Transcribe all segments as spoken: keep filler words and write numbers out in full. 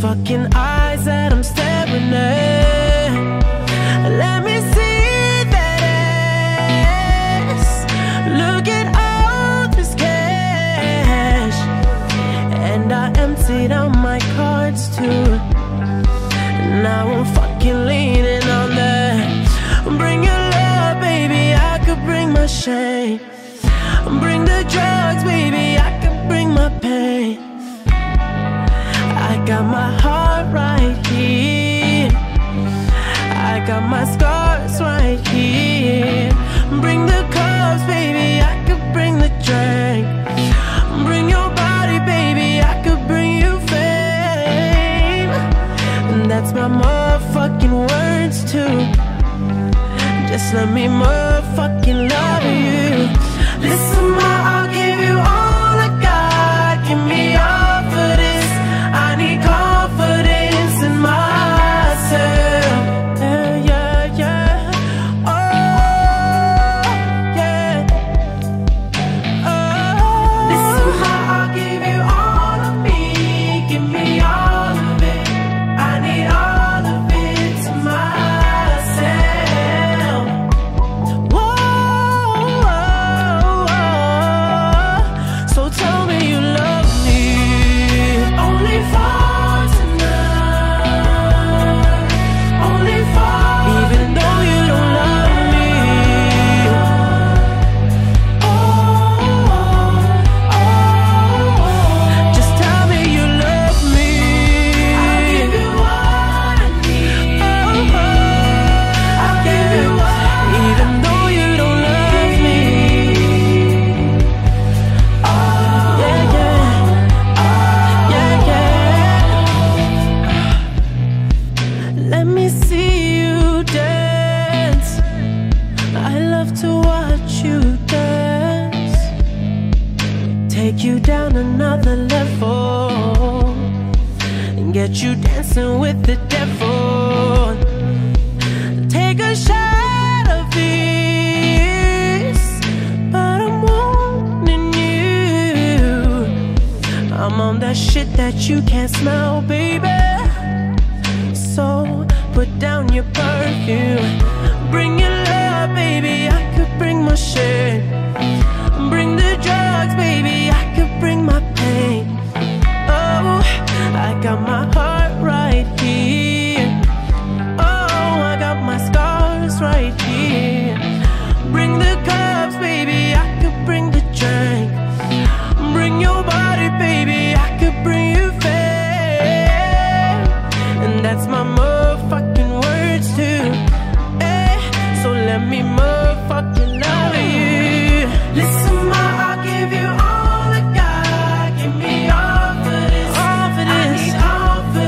fucking eyes that I'm staring at. Let me see that ass. Look at all this cash. And I emptied out my cards too. Now I'm fucking leaning on that. Bring your love, baby, I could bring my shame. Bring the drugs, baby, I could bring my pain. I got my heart right here. I got my scars right here. Bring the cups, baby, I could bring the drink. Bring your body, baby, I could bring you fame. And that's my motherfucking words too. Just let me motherfucking love you. Listen, ma, I'll give you all I got. Give me all for this. I need confidence in myself. Yeah, yeah, yeah. Oh, yeah. Oh. Listen, ma, I'll give you all of me. Give me all of it. I need all of it to myself. Whoa, whoa, whoa. So tell me you love me. Only for tonight. Only for. Even though you don't love me. Oh, oh, oh. Just tell me you love me. I'll give you what I need. Oh, oh. I'll give you what I need. Even though you don't love me. Oh, yeah, yeah. Oh, yeah, yeah. Let me see you dance. I love to watch you dance. Take you down another level and get you dancing with the devil. Take a shot of this, but I'm wanting you. I'm on that shit that you can't smell, baby. So put down your perfume. Bring your love, baby, I could bring my shit. Bring the drugs, baby, I could bring my pain. Oh, I got my heart right here. Oh, I got my scars right here. Bring the cups, baby, I could bring the drink. Bring your body, baby, I could bring you fame. And that's my motherfucking words too. Eh, so let me motherfucking love you. Listen, ma, I'll give you all I got. Give me all for this. All for this. I need all for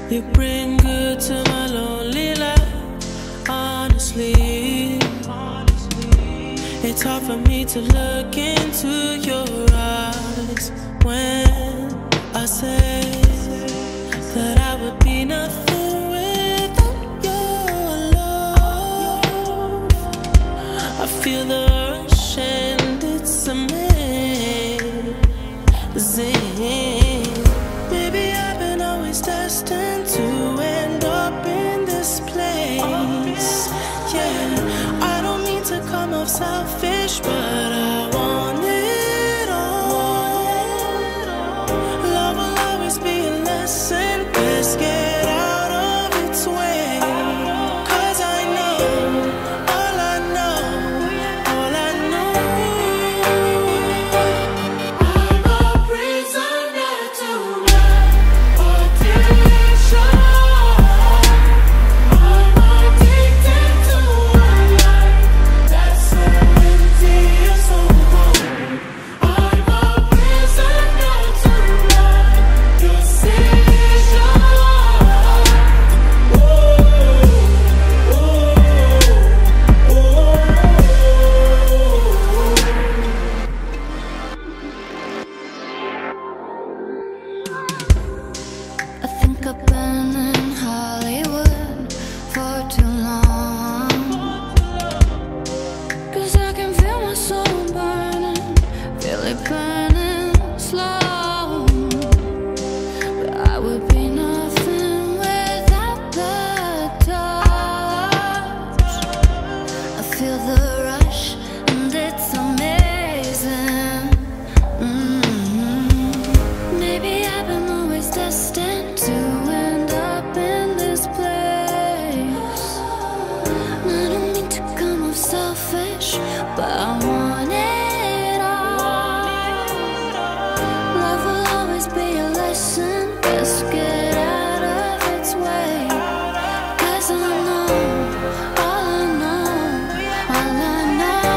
You bring good to my lonely life, honestly. It's hard for me to look into your eyes when I say that I would be nothing without your love. I feel the rush and it's amazing. Maybe I've been always destined to end up in this place. Yeah, I don't mean to come off selfish, but I want it all. Love will always be a lesson. Best get out of its way. 'Cause I know, all I know, all I know. I'm a prisoner to my addiction. I'm addicted to a life that's so empty and so cold. I'm a prisoner to my decision. I think I've been in Hollywood for too long, 'cause I can feel my soul burning, feel it burning slow. But I would be nothing without the touch. I feel the rush and it's amazing. Mm-hmm. Maybe I've been always destined to end up in this place. I don't mean to come off selfish, but I want it all. Love will always be a lesson. Best get out of its way. 'Cause I know, all I know, all I know.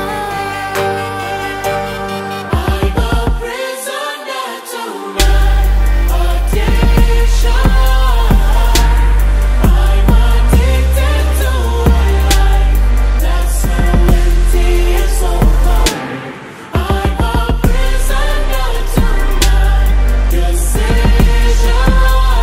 I'm a prisoner to my addiction. I'm addicted to a life that's so empty and so cold. I'm a prisoner to my decision.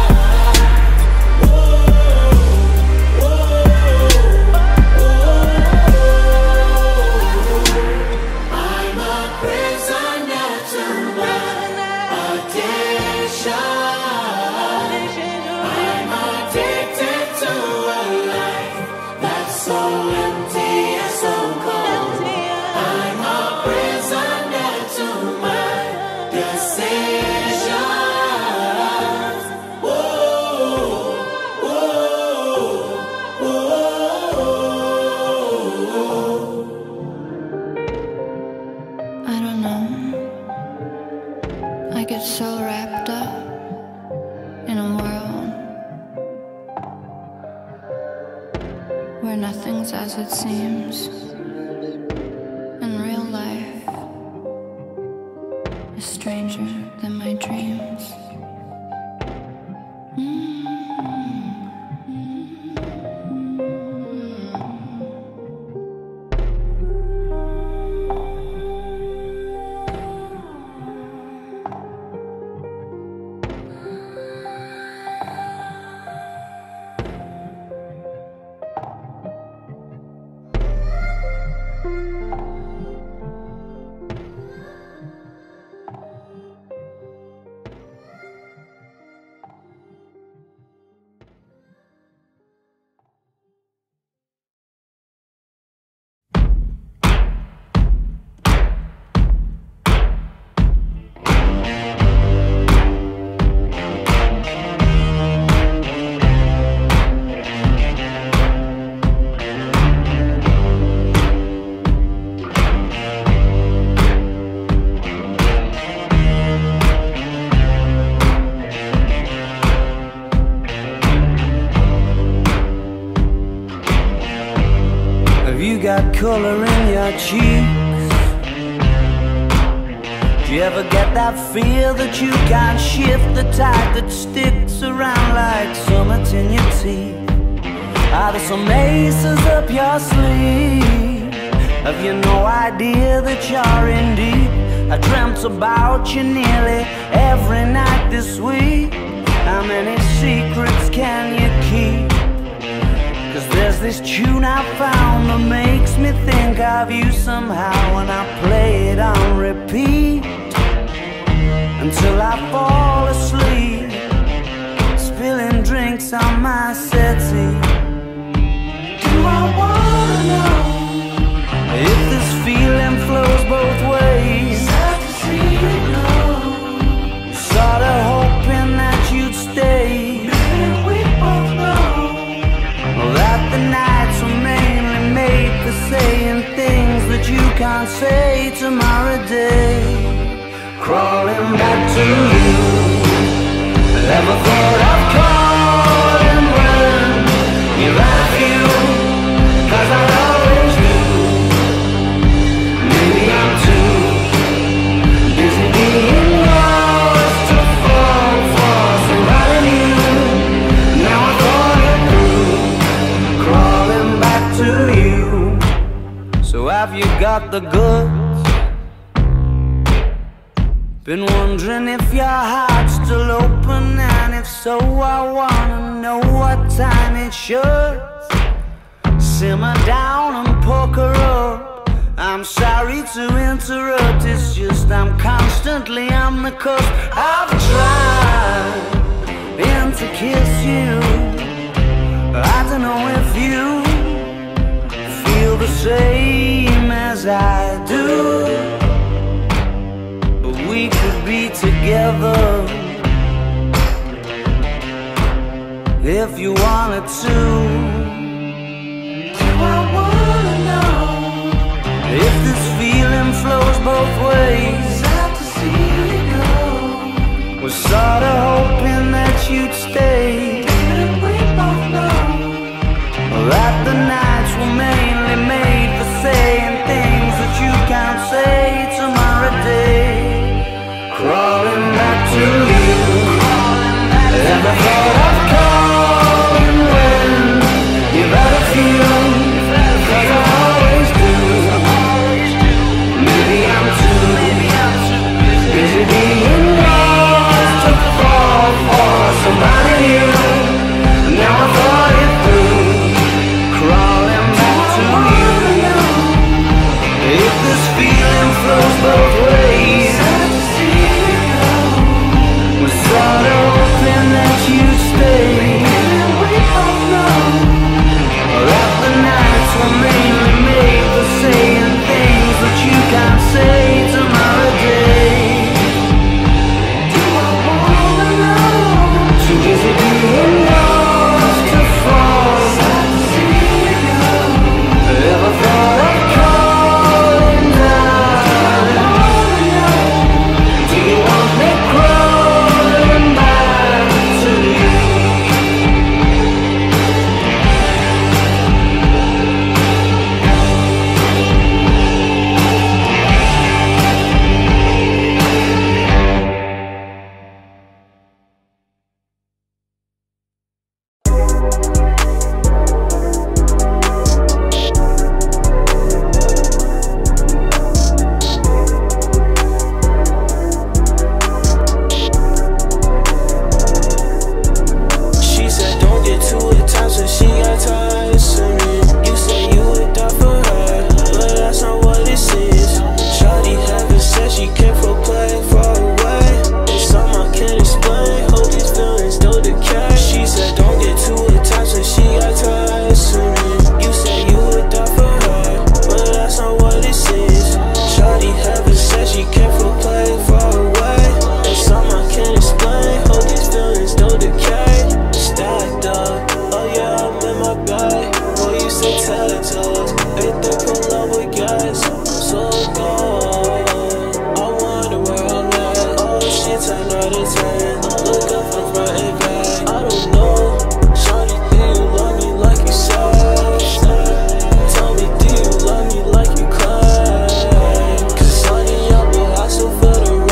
I'm a prisoner to my addiction. I'm addicted to a life that's so empty and so cold. I'm a prisoner to my decisions. Whoa, whoa, whoa. I don't know. I get so wrapped up in a world where nothing's as it seems. And real life is stranger than my dreams. Have you got color in your cheeks? Do you ever get that feel that you can't shift, the tide that sticks around like summits in your teeth? Are there some aces up your sleeve? Have you no idea that you're in deep? I dreamt about you nearly every night this week. How many secrets can you keep? Cause there's this tune I found that makes me think of you somehow, and I play it on repeat until I fall asleep, spilling drinks on my settee. Do I wanna know if this feeling flows both ways? Sad to see you go. Sorta hoping that you'd stay. Maybe we both know that the nights were mainly made for saying things that you can't say tomorrow day. Crawling back to you, never thought of calling when you're out of you, cause I always do. Maybe I'm too busy being lost to fall for somebody new. Now I thought it through, crawling back to you. So have you got the goods? Been wondering if your heart's still open, and if so, I wanna know what time it should. Simmer down and poker up. I'm sorry to interrupt, it's just I'm constantly on the cusp. I've tried and to kiss you. I don't know if you feel the same as I do. We could be together if you wanted to. Do I wanna know if this feeling flows both ways? Sad to see you go. Was sorta hoping that you'd stay. Didn't we both know that the nights were mainly made for saying things that you can't say tomorrow day? Crawling back to you, never thought of calling when you've had a few, cause I always do. Maybe I'm too busy being lost to fall for somebody new. Now I thought it through, crawling back to you. If this feeling flows both ways, sorta hoping that you'd stay. And we both know that the nights were mainly made for saying things that you can't say tomorrow day. Do I wanna know? Too busy being lost to fall. Sad to see you go. Ever thought of calling down? Do I wanna know? Do you want me cry? For the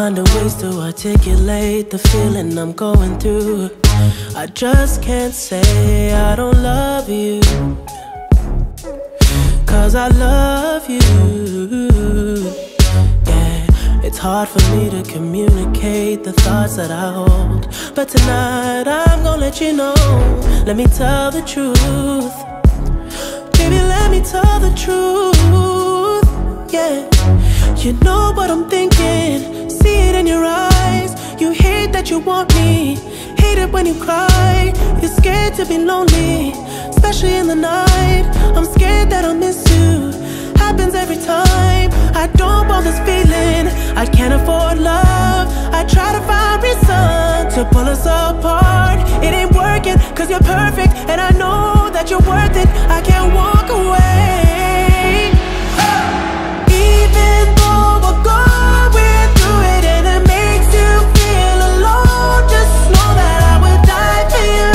find a ways to articulate the feeling I'm going through. I just can't say I don't love you, 'cause I love you. Yeah, it's hard for me to communicate the thoughts that I hold, but tonight I'm gonna let you know. Let me tell the truth. Baby, let me tell the truth. Yeah, you know what I'm thinking, see it in your eyes. You hate that you want me, hate it when you cry. You're scared to be lonely, especially in the night. I'm scared that I'll miss you, happens every time. I don't want this feeling, I can't afford love. I try to find reason to pull us apart. It ain't working, 'cause you're perfect, and I know that you're worth it. I can't walk away. Even though we're going through it and it makes you feel alone, just know that I would die for you.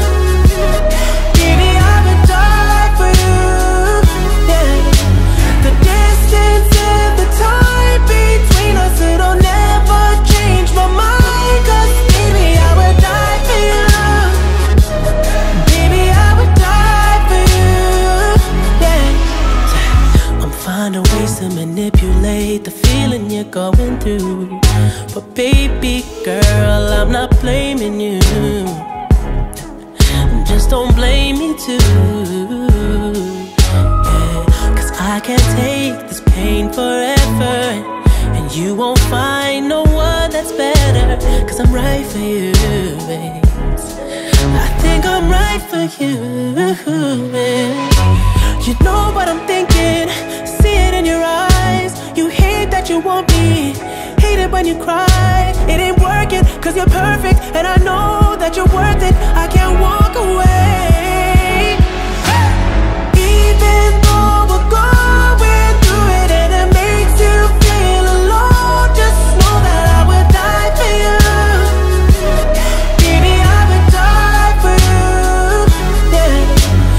Baby, I would die for you. Yeah. The distance and the time between us, it'll never change my mind. 'Cause baby, I would die for you. Baby, I would die for you. Yeah. I'm finding ways to manipulate the feeling you're going through, but baby girl, I'm not blaming you. Just don't blame me too. Yeah, 'cause I can't take this pain forever, and you won't find no one that's better. 'Cause I'm right for you, babe. I think I'm right for you, babe. You know what I'm thinking, see it in your eyes. You hate that you want me, hate it when you cry. It ain't working, 'cause you're perfect, and I know that you're worth it. I can't walk away. Even though we're going through it and it makes you feel alone, just know that I would die for you. Baby, I would die for you. Yeah.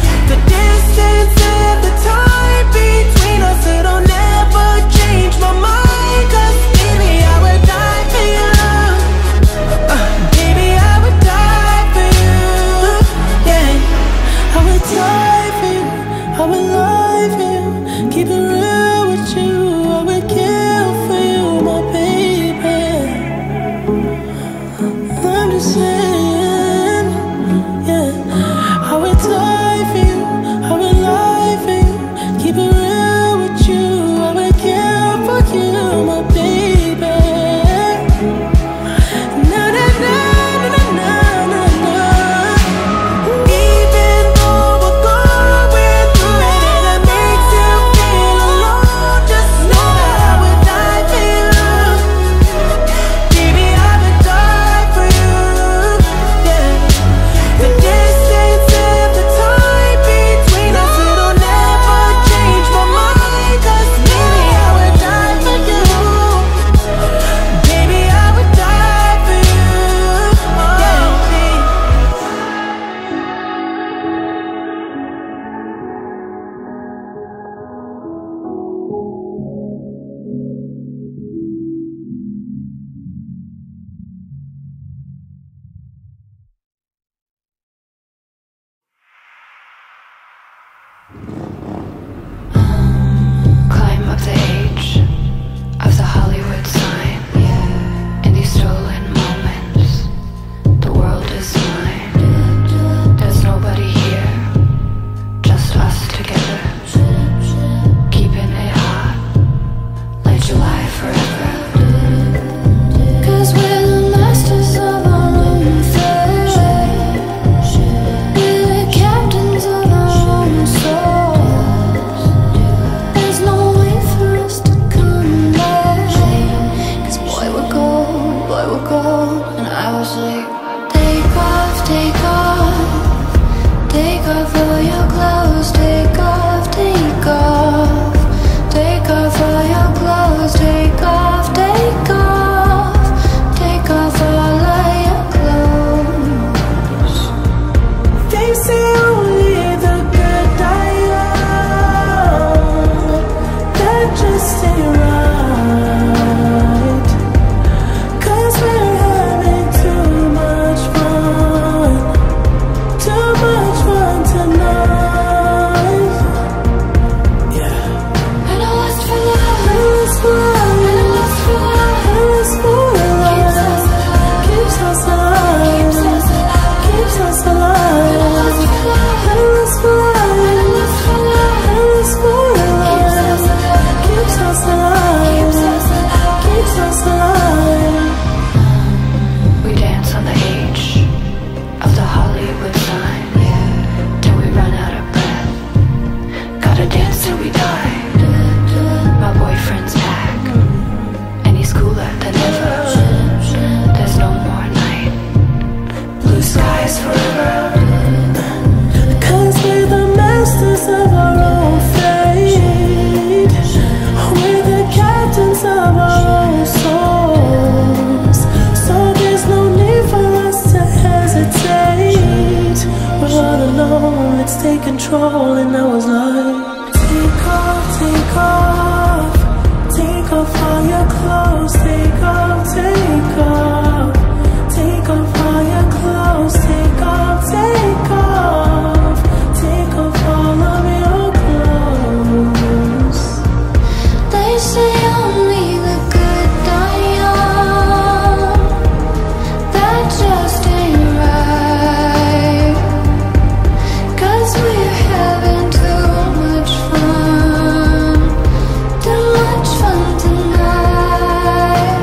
let's take control. And I was like, take off, take off, take off all your clothes. Take off, take off, take off all your clothes. Take off, take off, take off all of your clothes. They say only the good die young. That just ain't right, 'cause we're having too much fun, too much fun tonight.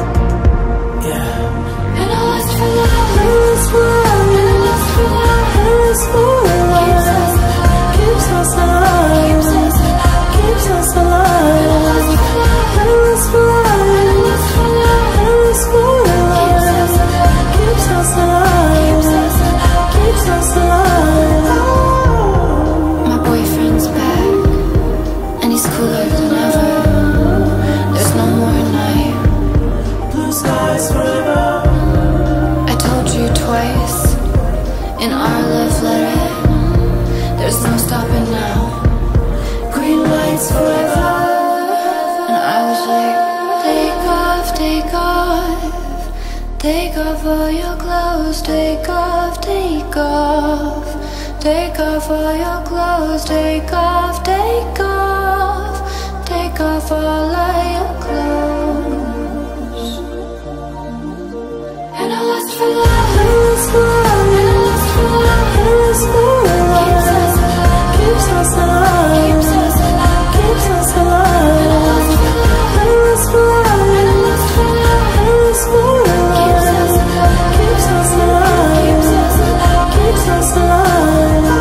Yeah. And I lust for love, I lust for love, and I lust for love, I lust for love. Keeps us alive, keeps us alive, keeps us alive. and I lust for love, I lust for love, and I lust for love, I lust for love. Keeps us alive, keeps us alive. keeps us alive. My boyfriend's back, and he's cooler than ever. There's no more night. Blue skies forever. I told you twice in our love letter, there's no stopping now. Green lights forever. And I was like, take off, take off, take off all your clothes. Take off, take off, take off all your clothes. Take off, take off, take off all of your clothes. And I lust for love, I lust for love, and I lust for love, I lust for love. Keeps us alive, keeps us alive, keeps us alive. and I lust for love, I lust for love, and I lust for love, I lust for keeps us love. alive, Keeps us alive, keeps us alive. keeps us alive.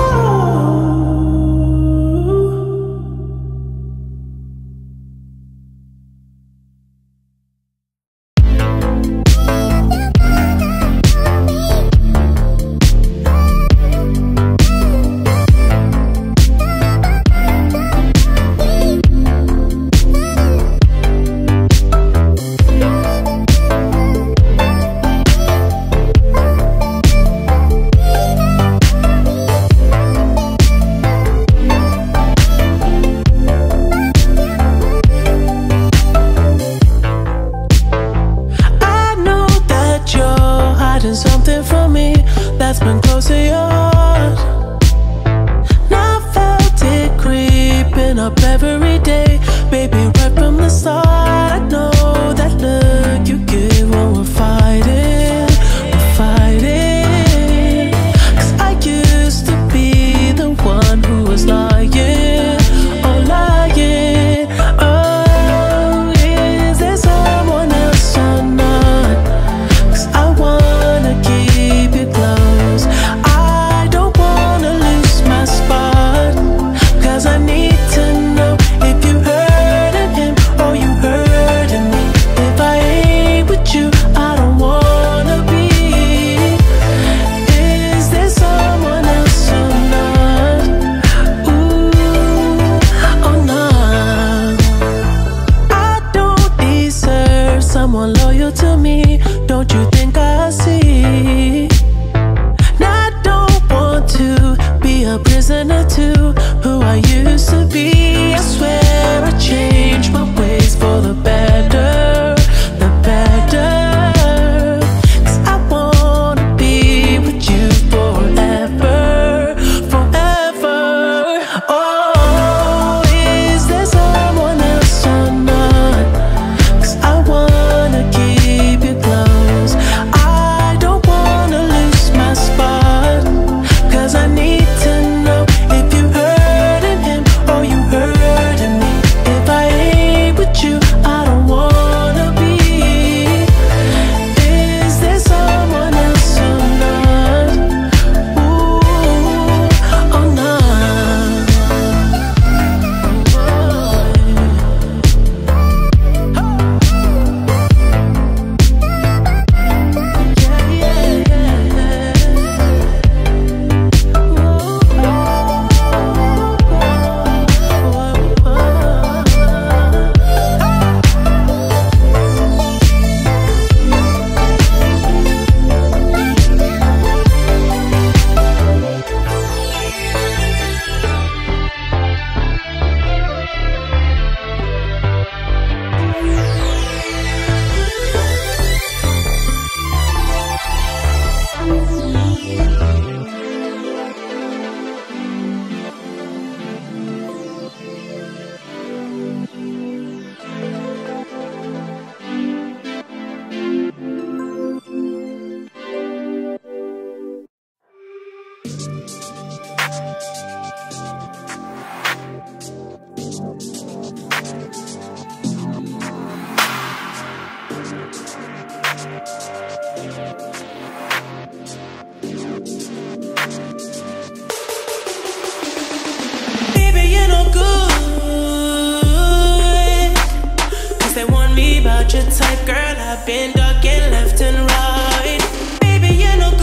I know that you're hiding something from me that's been close to your heart. And I felt it creeping up every day, baby, right from the start. I know that look you give when we're fighting, we're fighting. 'Cause I used to be the one who was lying, oh lying. Oh, is there someone else or not? 'Cause I wanna keep you close. I don't wanna lose my spot, 'cause I need to know if you hurting him or you hurting me. If I ain't with you, I don't wanna be. Is there someone else or not? Ooh, or not? I don't deserve someone loyal to me. Don't you think I see? And I don't want to be a prisoner to who I used to be. I swear I changed my ways for the better, the better. 'Cause I wanna be with you forever, forever. Oh, is there someone else or not? 'Cause I wanna keep you close. I don't wanna lose my spot, 'cause I need to know if you hurting him or you hurting type, girl, I've been ducking left and right. Baby, you're no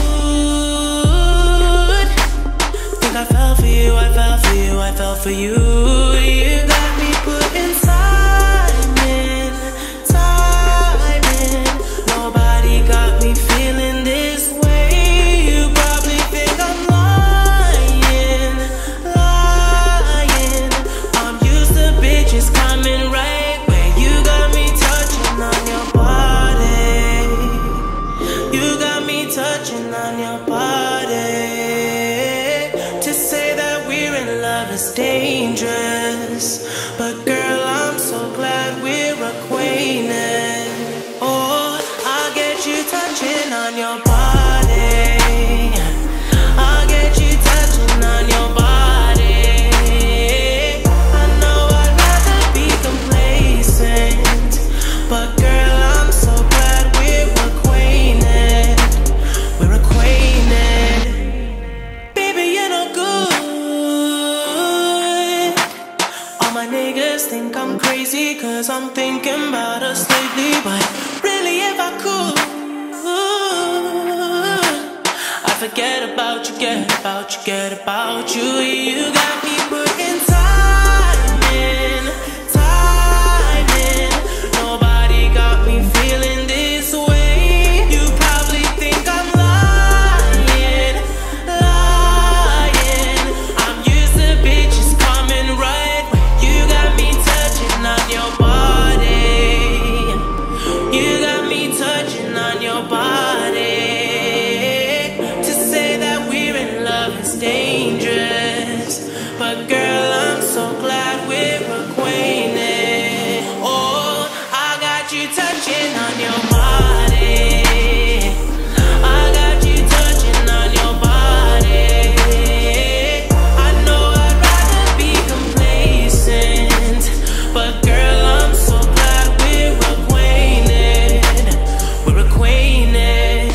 good. Think I fell for you, I fell for you, I fell for you. You got me putting time in, time in. Nobody got me feeling this way. You probably think I'm lying, lying. I'm used to bitches coming right where you got me touching on your body. You got me touching on your body. To say that we're in love is dangerous, but girl, I'm so glad we're acquainted. Oh, I'll get you touching on your body. I'll get you touching on your body. I know I'd rather be complacent, but girl, I'm so glad we're acquainted. We're acquainted. Baby, you're no good. All my niggas think I'm crazy, cause I'm thinking about us lately. But really, if I could, I'd forget about you, get about you, get about you. You got me putting time in, time in. Nobody got me feeling this way. You probably think I'm lying, lying. I'm used to bitches coming right where you got me touching on your body. You got me touching on your body. To say that we're in love is dangerous, but girl, I'm so glad we're acquainted. Oh, I got you touching on your body. I got you touching on your body. I know I'd rather be complacent, but girl, I'm so glad we're acquainted. We're acquainted.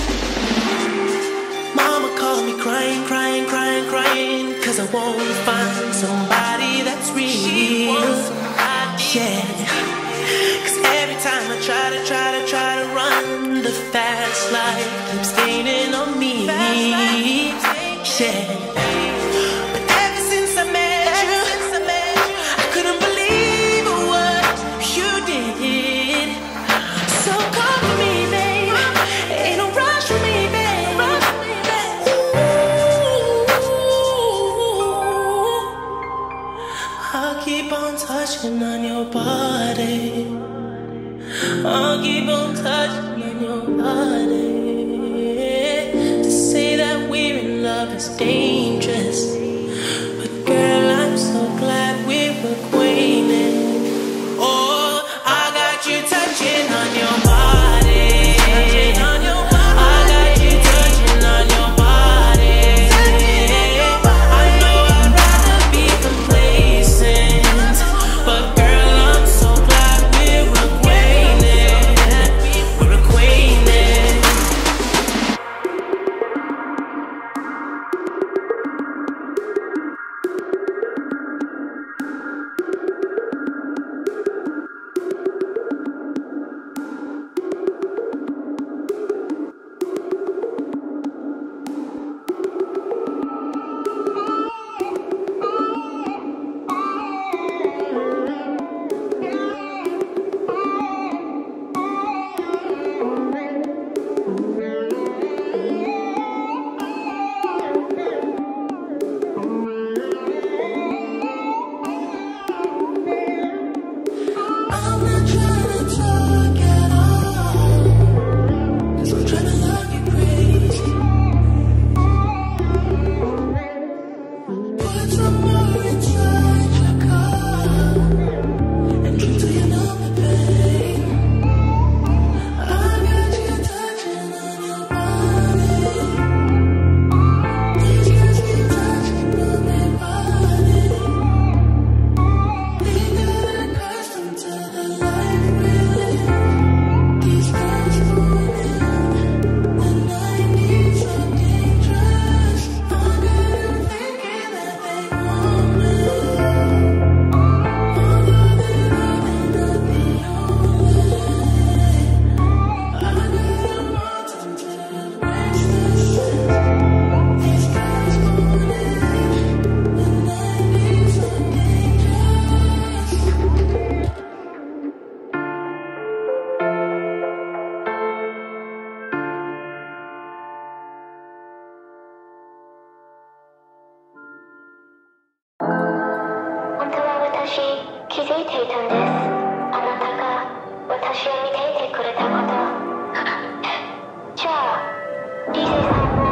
Mama called me crying, crying, crying, crying, cause I won't find somebody that's real. Yeah, cause every time I try to, try to, try to run, the fast life keeps gaining on me. Yeah, but ever since I met you, I couldn't believe what you did. So come for me, babe. Ain't no rush for me, babe. Ooh, I'll keep on touching on your body. I'll keep on touching on your body. To say that we're in love is dangerous, but girl, I'm so glad we're acquainted. Oh, I got you touching on your body. Touching on your body. I got you touching on your body. I know I'd rather be complacent, but girl, I'm so glad we're acquainted. We're acquainted. 気づいていたんです。あなたが私を見ていてくれたこと。じゃあリゼさんも。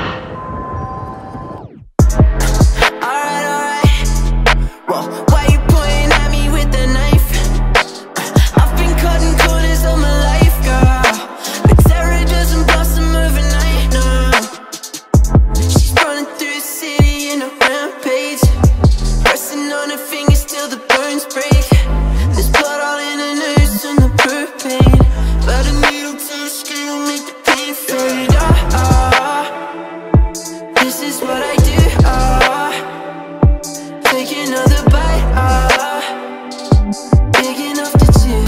Alright, alright. Well, why you pointing at me with the knife? I've been cutting corners all my life, girl. But terror doesn't blossom overnight, no. She's running through the city in a rampage, pressing on her fingers till the burns break. There's blood all in her nerves and the birth pain, but a needle to the skin will make the pain fade. Ah, ah, this is what I do. Ah, take another bite. Ah, big enough to chew.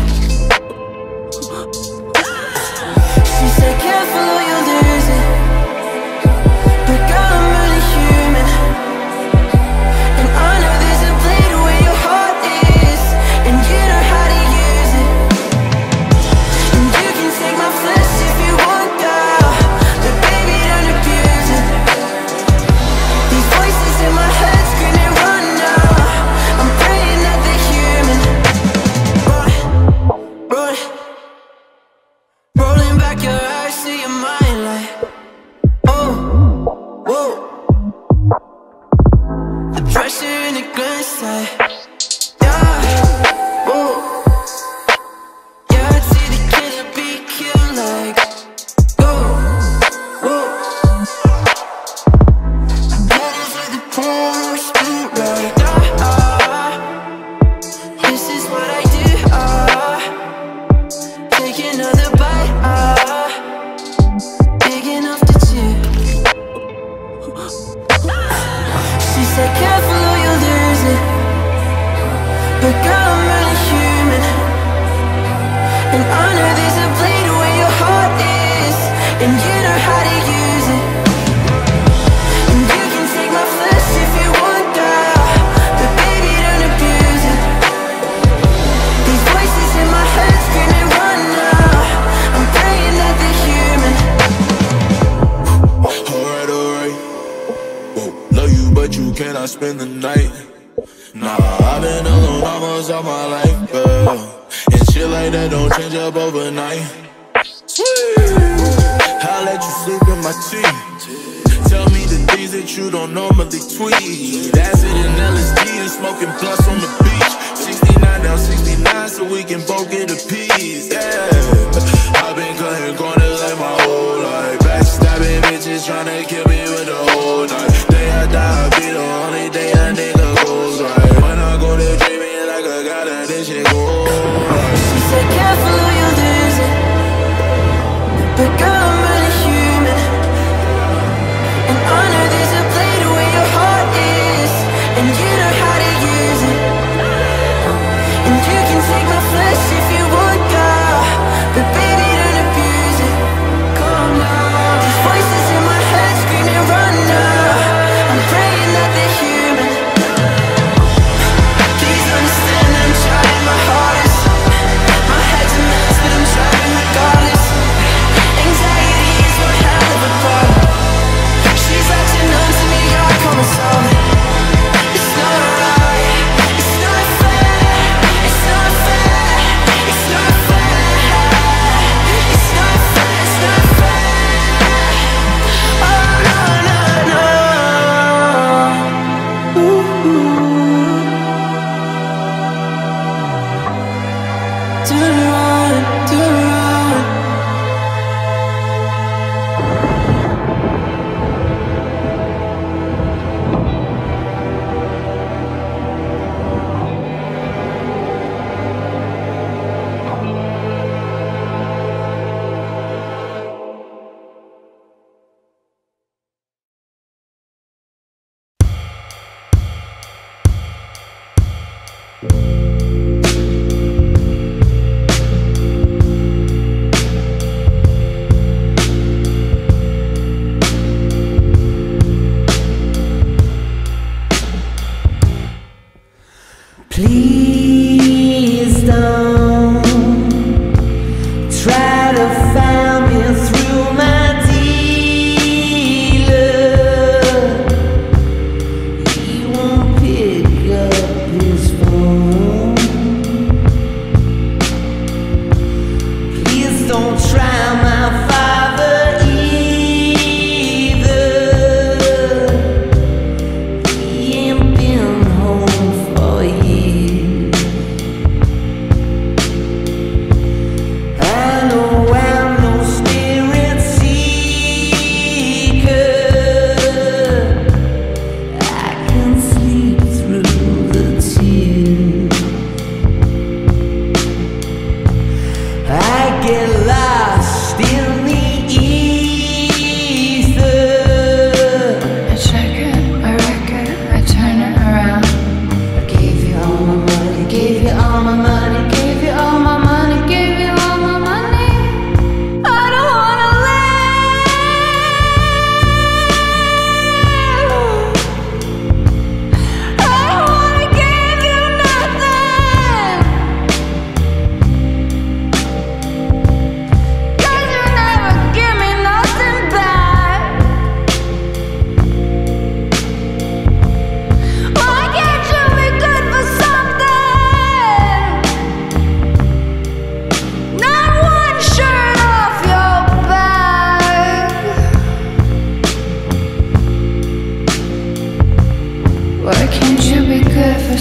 She said, careful or you'll lose it. But girl, I'm really human, and I know there's a blade where your heart is, and you know how to use it. And you can take my flesh if you want, girl, but baby, don't abuse it. These voices in my head screaming, run now. I'm praying that they're human. Run, run, rolling back your eyes to your mind like, oh, whoa. The pressure in the glance like, yeah, whoa. Yeah, I'd see the killer be killed like, go, whoa. Headed for the corner street like, ah, ah. This is what I do, ah. Take another bite, ah. Big enough to chew. She said, careful or you'll lose it. But girl, I'm really human, and I know there's a blade where your heart is, and you know how to use it. And you can take my flesh if you want, girl, but baby, don't abuse it. These voices in my head screaming, run now. I'm praying that they're human. Alright, alright. Whoa, love you, but you cannot spend the night. Nah, I've been alone almost all my life, girl. And shit like that don't change up overnight. Sweet. I'll let you sleep in my tea. Tell me the things that you don't normally tweet. Acid and L S D and smoking blunts on the beach. sixty-nine down sixty-nine so we can both get a piece. Yeah, I've been cutting corners like my whole life. Backstabbing bitches tryna kill me with the whole knife. Day I die, be the only day a nigga goes right. When I go to dreaming like I got a this shit go right. She said, careful or you'll lose it. But girl, I'm really human, and I know there's a blade where your heart is, and you know how to use it. And you can take my flesh if you want, girl, but baby, don't abuse it. Calm down. These voices in my head screaming, run now.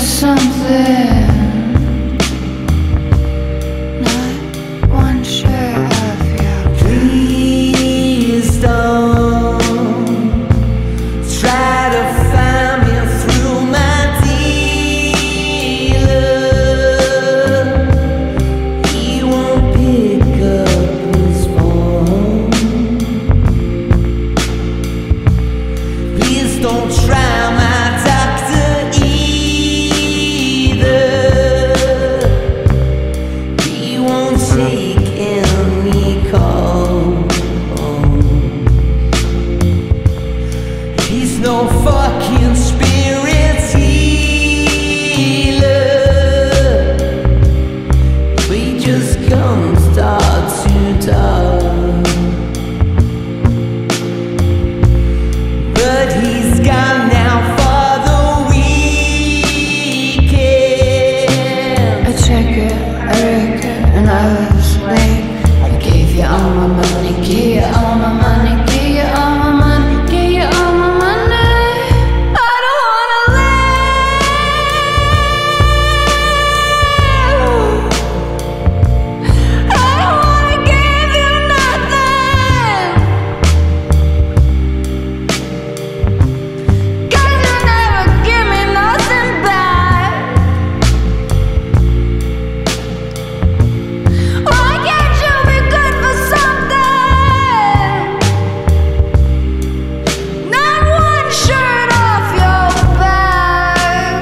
something. Not one share of you. Please don't try to find me through my dealer. He won't pick up his phone. Please don't try my doctor either. He won't take any calls. He's no fucking spirit healer. We just come start to talk. But he's gone now for the weekend. I check it, I wreck it, and I was late. I gave you all my money, gave you all my money, gave you all my money, gave you all my money. I don't wanna live. I don't wanna give you nothing. 'Cause you never give me nothing back. Why can't you be good for something? Not one shirt off your back.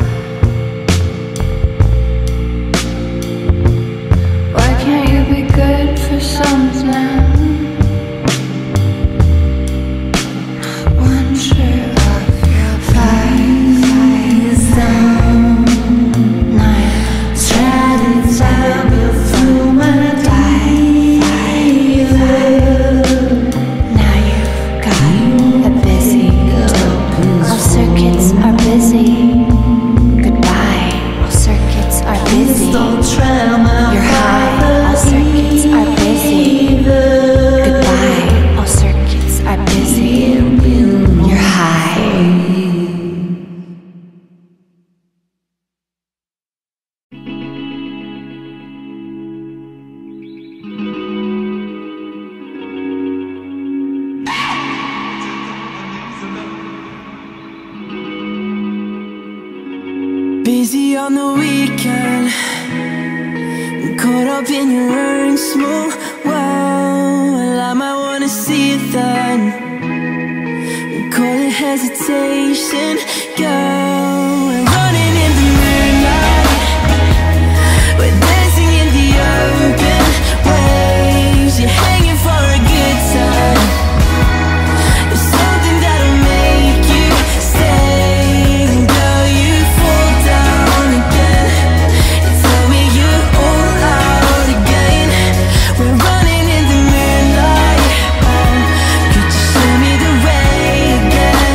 Why can't you be good for something? One shirt off your back. Nine. Try to tell me through my dealer. Now you've got a busy All circuits are busy. Goodbye. All circuits are busy. Don't try my You're high. All circuits are busy. Goodbye. All circuits are busy. You're high. Busy on the weekend, caught up in your own small world. Well, I might wanna see it then. Call it hesitation, girl. We're running in the moonlight, we're dancing in the open waves. You're hanging for a good time. There's something that'll make you stay. And girl, you fall down again. You tell me you're all out again. We're running in the moonlight. Oh, could you show me the way again?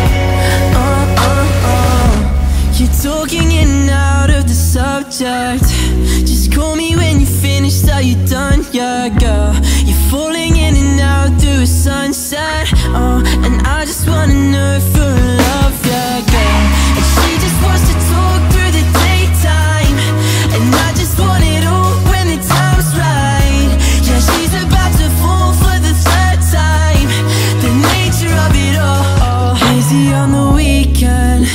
Oh, oh, oh. You're talking in and out of the subject. Just call me when you finished. Are you done? Yeah, girl. You're falling in and out through a sunset. Oh, and I just wanna know if you're in love, yeah, girl. And she just wants to talk through the daytime, and I just want it all when the time's right. Yeah, she's about to fall for the third time. The nature of it all. Busy on the weekend,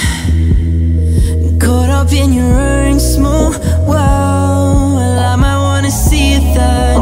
caught up in your own small world. Well, I might wanna see it then.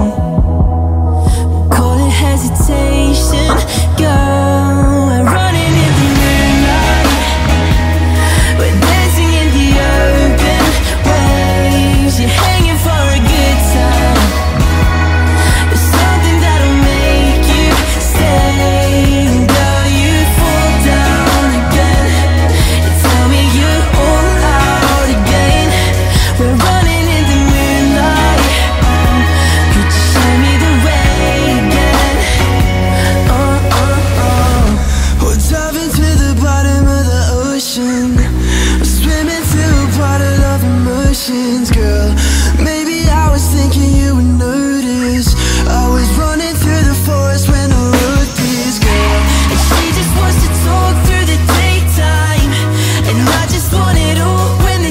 Call it hesitation, girl. We're running in the moonlight, we're dancing in the open waves. You're hanging for a good time. There's something that'll make you stay. Girl, you fall down again. You tell me you're all out again. We're running in the moonlight. Oh, could you show me the way again? Oh, oh, oh. We're diving to the bottom of the ocean. We're swimming through a bottle of emotions, girl. Maybe I was thinking you would notice. I was running through the forest when I wrote this, girl. And she just wants to talk through the daytime, and I just want it all when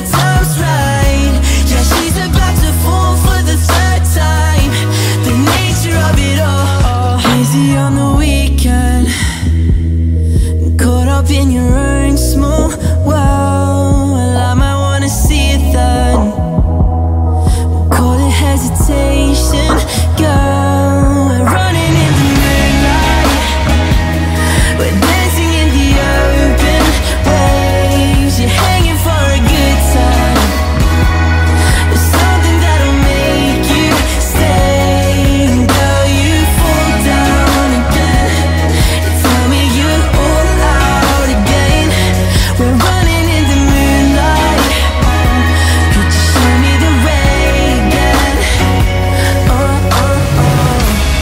within your own small world. Well, I might wanna see it then. We'll call it hesitation, girl. We're running in the moonlight, we're dancing in the open waves. You're hanging for a good time. There's something that'll make you stay. Girl, you fall down again. You tell me you're all out again. We're running in the moonlight. Could you show me the way again? Oh, oh, oh.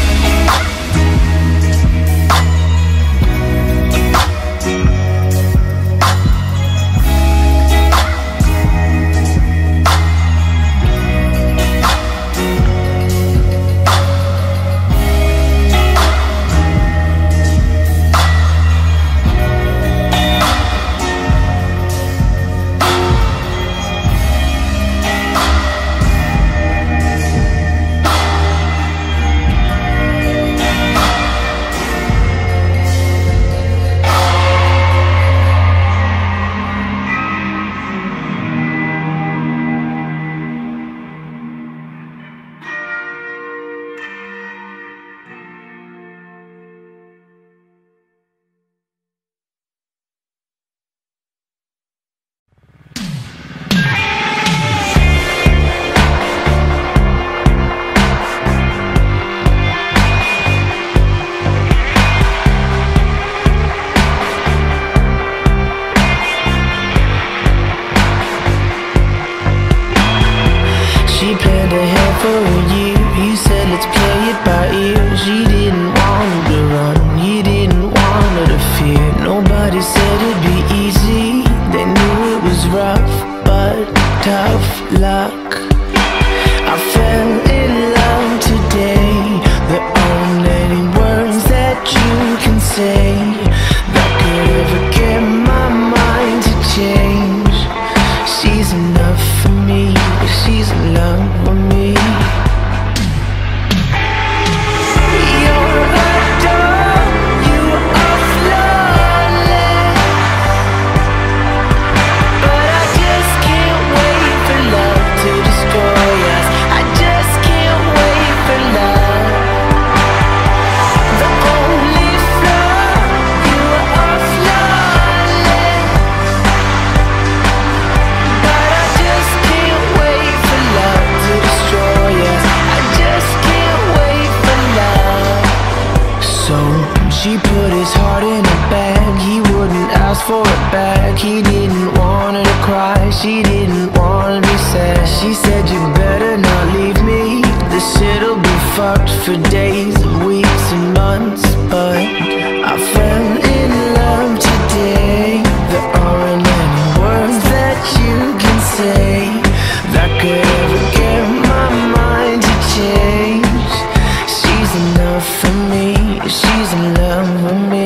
She planned ahead for a year. He said let's play it by ear. She didn't want him to run, he didn't want her to fear. Nobody said it'd be easy, they knew it was rough, but tough luck. I fell in love today. There aren't any words that you can say that could ever get my mind to change. She's enough for me, she's in love with me. You're a doll, you are flawless, but I just can't wait for love to destroy us. I just can't wait for love. The only flaw, you are flawless, but I just can't wait for love to destroy us. I just can't wait for love. So she put his heart in a bag. He wouldn't ask for it back. He didn't want her to cry, she didn't want to be sad. She said you better not leave me, this shit'll be fucked for days and weeks and months. But I fell in love today. There aren't any words that you can say that could ever get my mind to change. She's enough for me, she's in love with me.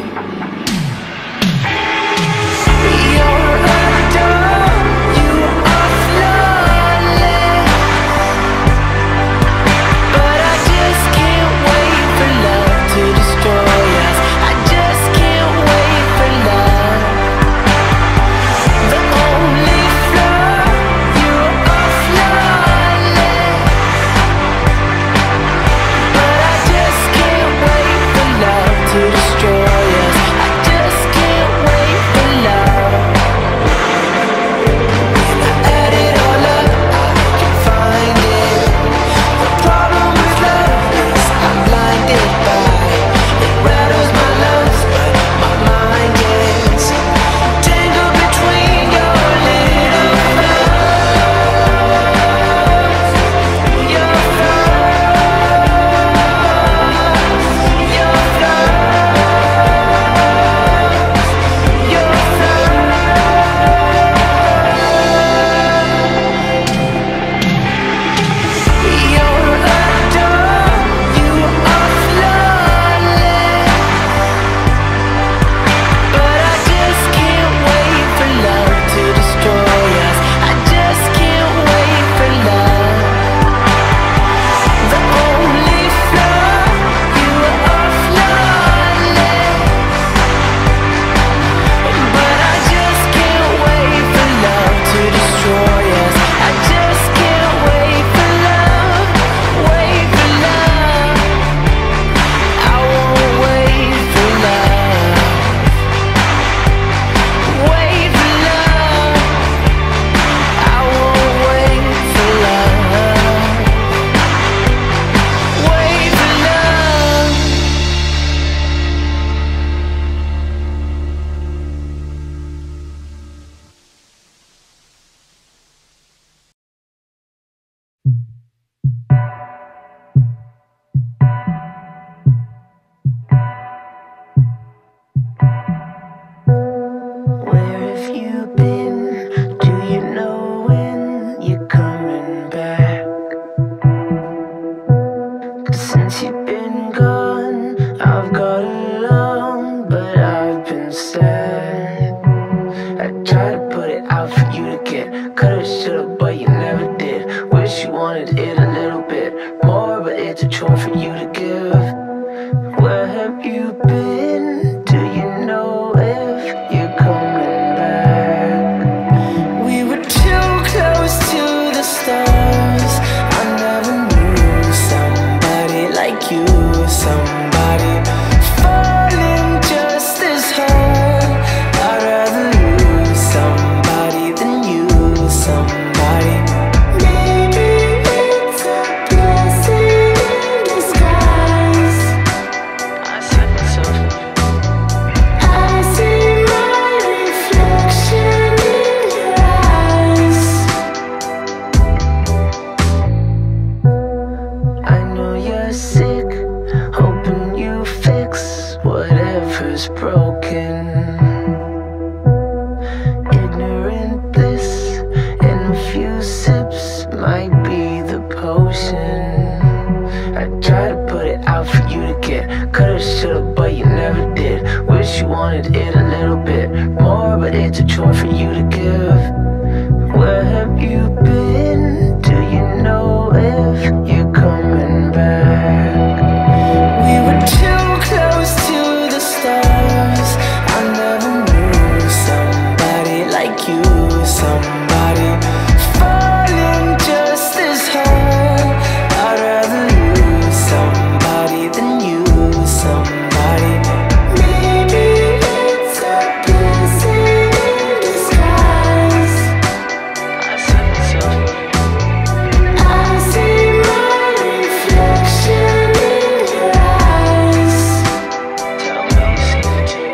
You're a doll, you are flawless, but I just can't wait for love to destroy us. I just can't wait for love. you been? Do you know when you're coming back? 'Cause since you've been gone, I've got along, but I've been sad. I tried to put it out for you to get, coulda, shoulda, but you never did. Wish you wanted it a little bit more, but it's a chore for you to give. Where have you been? Do you know if you're coming back? We were too close to the stars. I never knew somebody like you, somebody falling just as hard. I'd rather lose somebody than you, somebody. Maybe it's a blessing in disguise. I said myself. I see my reflection in your eyes. I know you're sick, hoping you fix whatever's broken. Ignorant bliss in a few sips might be the potion. I tried to put it out for you to get, coulda, shoulda, but you never did. Wish you wanted it a little bit more, but it's a chore for you to give. Where have you been? Do you know if you're coming back? We were too close to the stars. I never knew somebody like you, somebody falling just as hard. I'd rather lose somebody than you, somebody. Maybe it's a blessing in disguise. I said myself. I see my reflection in your eyes. Tell me you see it too.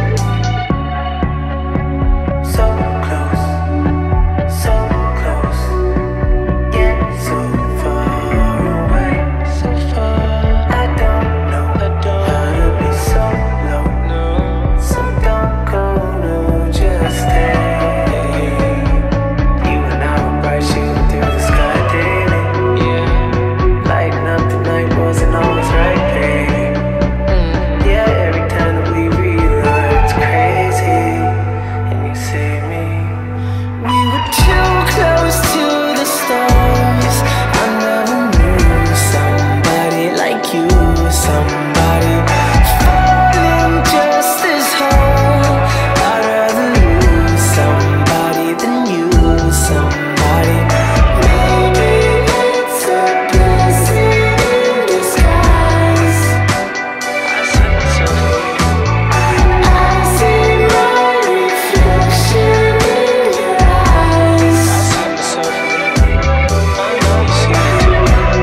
So close, so close, yet so far away, so far. I don't know how to be so low, so don't go, no, just stay. You and I were bright shooting through the sky daily, yeah. Lighting up the night wasn't always right, babe. Yeah, every time that we realize it's crazy, and you see me. We were too close to the stars. I never knew somebody like you, somebody falling just as hard. I'd rather lose somebody than you, somebody. Maybe it's a blessing in disguise. I said myself. I see my reflection in your eyes. I said myself. I know you see it too.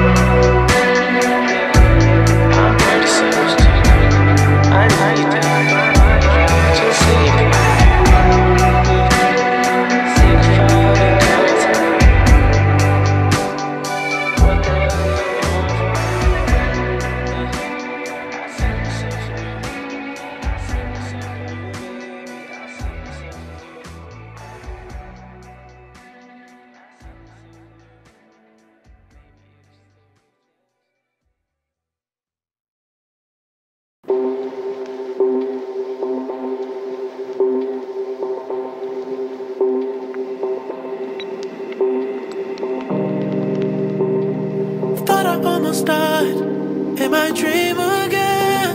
I'm pretty serious. I know you do. Just see it. See the fire that comes. What the hell are you on for? I said myself. I said myself. I said myself. Thought I almost died in my dream again,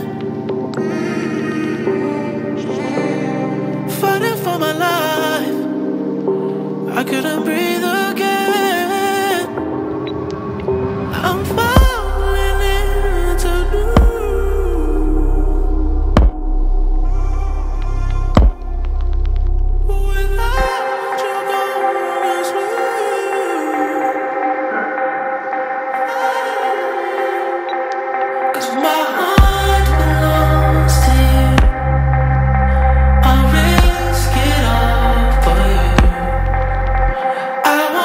fighting for my life. I couldn't breathe again. I'm falling into new. Without you gone as well. 'Cause my heart belongs to you. I'll risk it all for you. I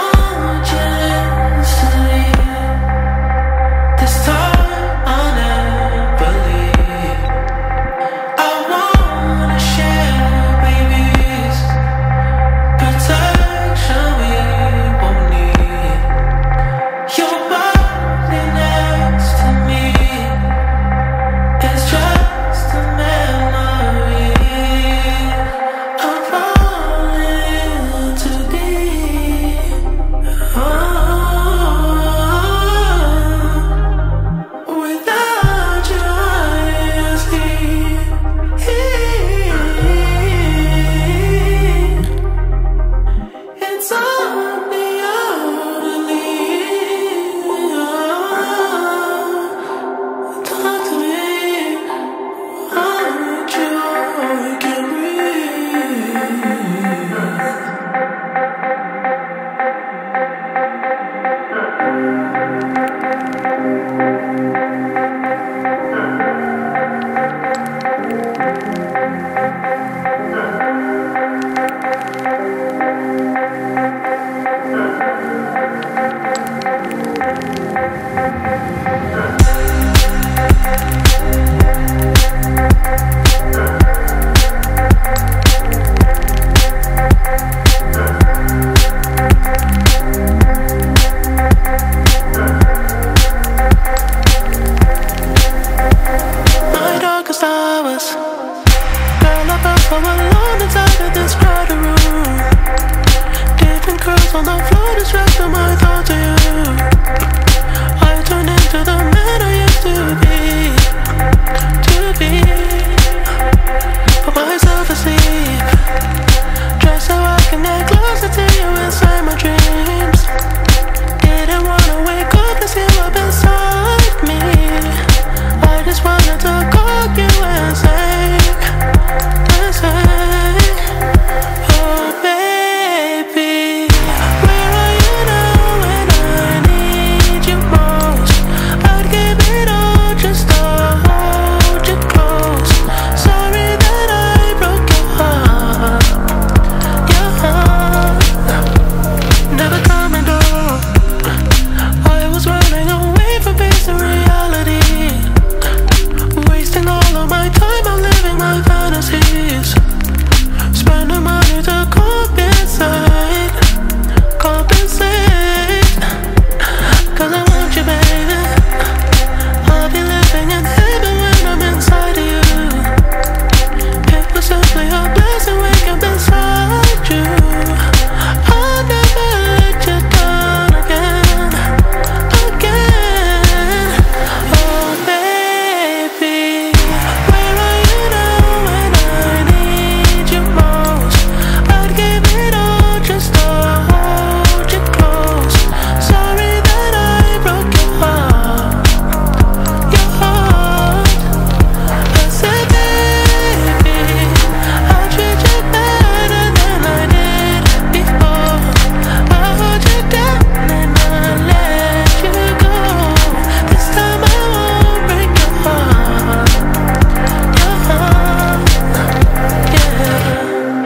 Tears on the floor, distracting my thoughts to you. I turned into the man I used to be, to be. Put myself asleep, just so I can get closer to you inside my dreams. Didn't wanna wake up and see up inside me. I just wanted to call you and say, and say, oh baby, where are you now when I need you most? I'd give it all just to hold you close. Sorry that I broke your heart, your heart. Never coming through. I was running away from facing reality, wasting all of my time on living my fantasies, spending money to compensate, compensate. Cause I want you, baby. I'll be living in heaven when I'm inside of you. It was simply a blessing waking up inside you. I'll never let you down again, again. Oh baby, where are you now when I need you most? I'd give it all just to hold you close. Sorry that I broke your heart, your heart. I said baby, I'll treat you better than I did before. I'll hold you down and not let you go. This time I won't break your heart, your heart, yeah.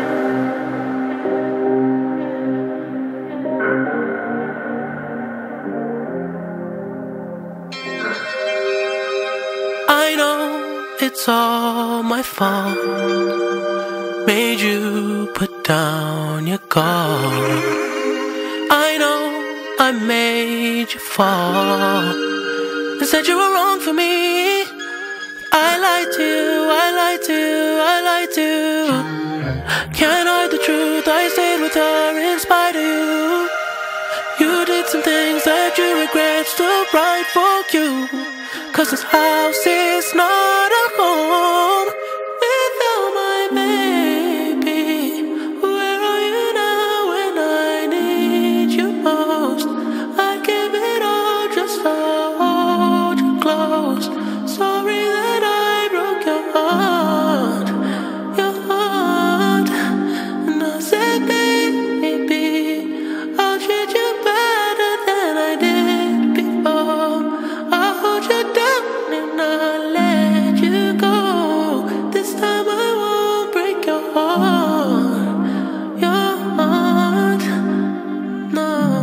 I know it's all my fault, made you put down your guard. I know I made you fall and said you were wrong for me. I lied to you, I lied to you, I lied to you. Can't hide the truth, I stayed with her in spite of you. You did some things that you regret, still right for you. Cause this house is not a home without my baby. Where are you now when I need you most? I'd give it all just to hold you close. Sorry that I broke your heart, your heart. And I said baby, I'll treat you better than I did before. I'll hold you down and not let you go. This time I won't break your heart, your heart, no.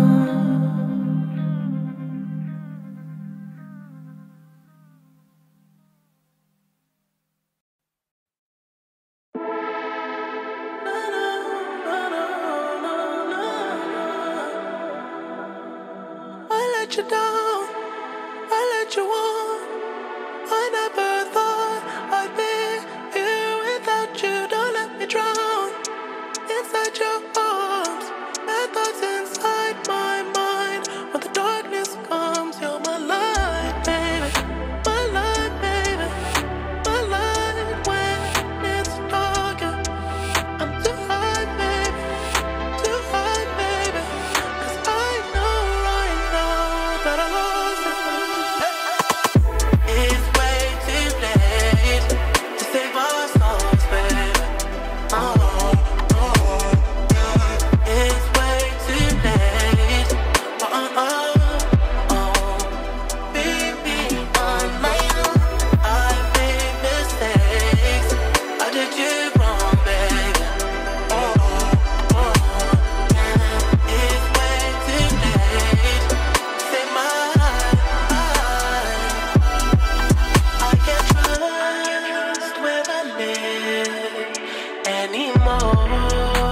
I let you down, I let you on. I never thought I'd be here without you. Don't let me drown inside your arms. Bad thoughts inside my mind. When the darkness comes, you're my light, baby. My light, baby. My light when it's dark. I'm too high, baby. Too high, baby. Cause I know right now that I lost it. It's way too late to save our souls, baby. Oh, oh, yeah. It's way too late. Oh, oh, oh. Baby, on my own, I made mistakes. I did you wrong, baby. Oh, oh, yeah. It's way too late to save my life. I can't trust where I live anymore.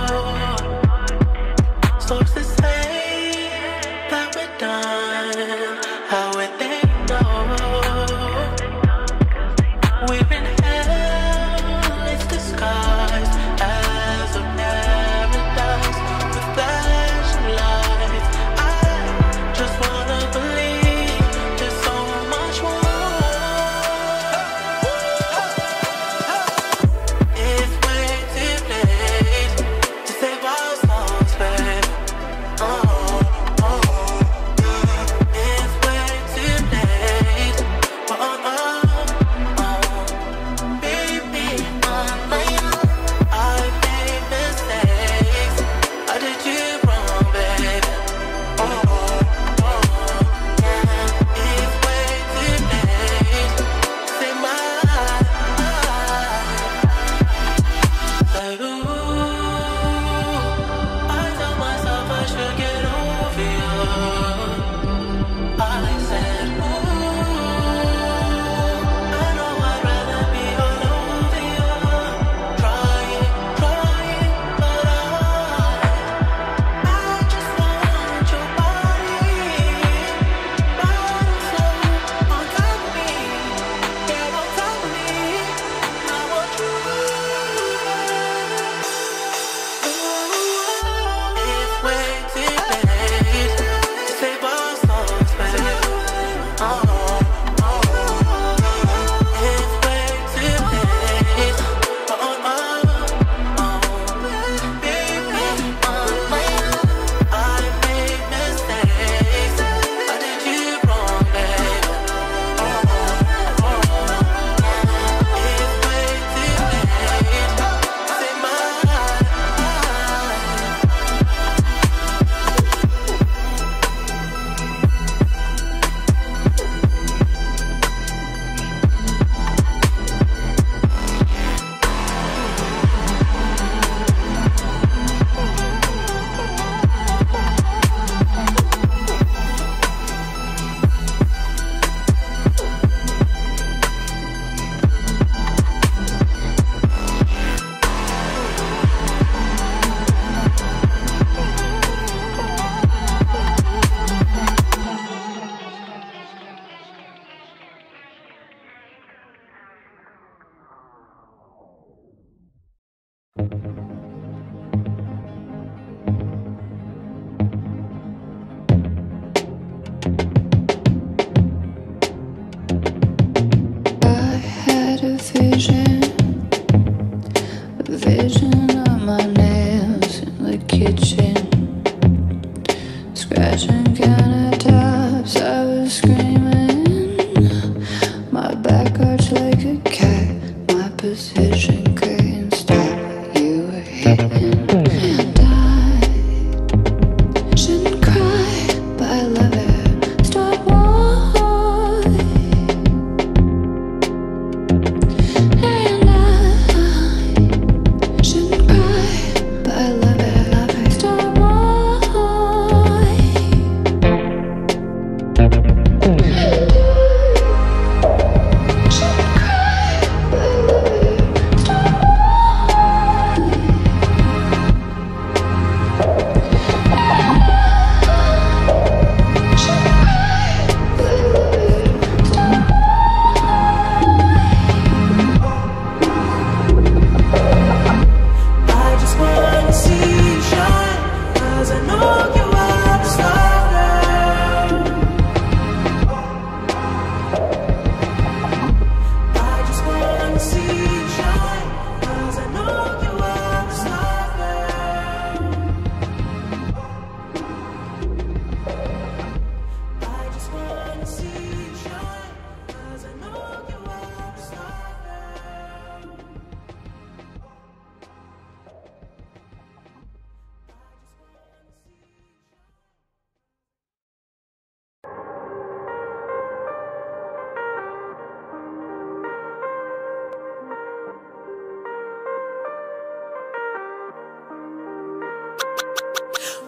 Sources say that we're done. How would they know? We're in hell, it's disguised as a paradise with flashing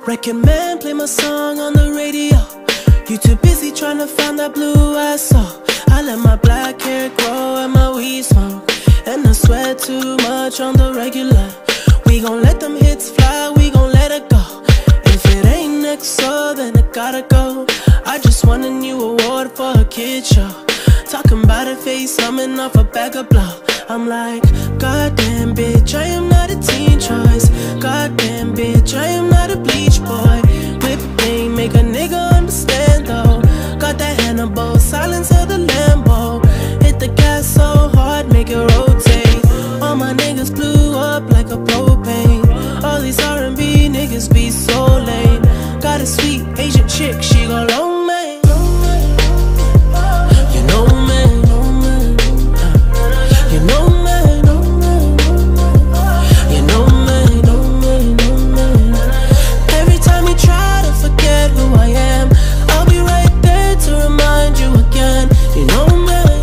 Record man, play my song on the radio. You too busy trying to find that blue I saw. I let my black hair grow and my weed smoke, and I sweat too much on the regular. We gon' let them hits fly, we gon' let it go. If it ain't next, so then it gotta go. I just won a new award for a kid show. Talking about a face, coming off a bag of blow. I'm like, goddamn bitch, I am not a teen choice. Goddamn bitch, I am not a bleach boy. Whip thing, make a nigga understand though. Got that Hannibal, silence of the Lambo. Hit the gas so hard, make it rotate. All my niggas blew up like a propane. All these R and B niggas be so lame. Got a sweet Asian chick, she go long man. You know man, you know man, you know man, every time you try to forget who I am, I'll be right there to remind you again. You know man,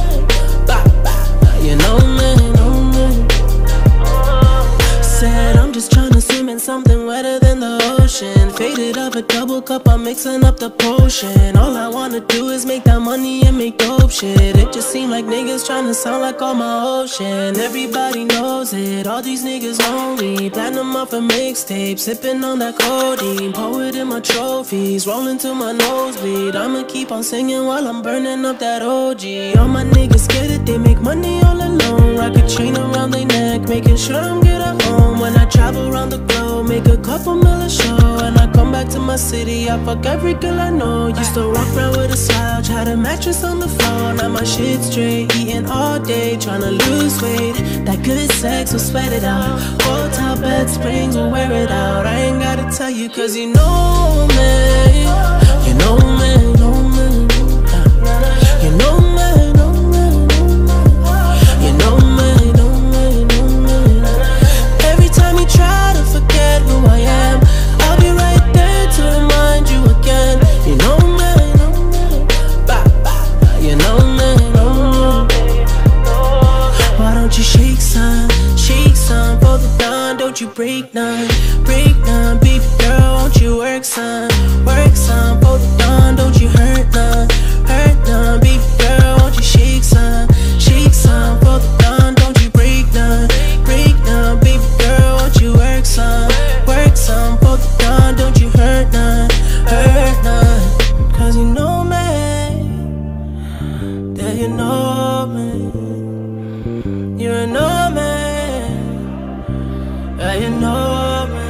you know man. Said I'm just trying to swim in something wetter than the ocean. Faded up a double cup, I'm mixing up the potion. All I wanna do is make that money and make dope shit. It just seem like niggas trying to sound like all my ocean. Everybody knows it, all these niggas lonely. Platinum off a mixtape, sipping on that codeine. Poet in my trophies, rolling to my nosebleed. I'ma keep on singing while I'm burning up that O G. All my niggas get it, they make money all alone. Rock a chain around their neck, making sure I'm good at home. When I travel around the globe, make a couple mil a show. And I come back to my city, I fuck every girl I know. Used to walk around with a slouch, had a mattress on the floor. Now my shit straight, eating all day, tryna lose weight. That good sex will sweat it out. Hotel bed springs will wear it out. I ain't gotta tell you cause you know me. You know me, know me. You know me, know me. You know me, know me, know me. Every time you try to forget who I am, I'll be right there to remind you again. You know me, know me. You know me, know me. Why don't you shake some, shake some for the dawn? Don't you break none, break none. Baby girl, won't you work some, work some for the dawn? Don't you hurt none, hurt none. Baby girl, won't you shake some, shake some for the dawn? Don't you break none, break none. Baby girl, won't you work some, work some for the dawn? Don't you hurt none, hurt none. Cause you know me, that you know me. You know me, that you know me.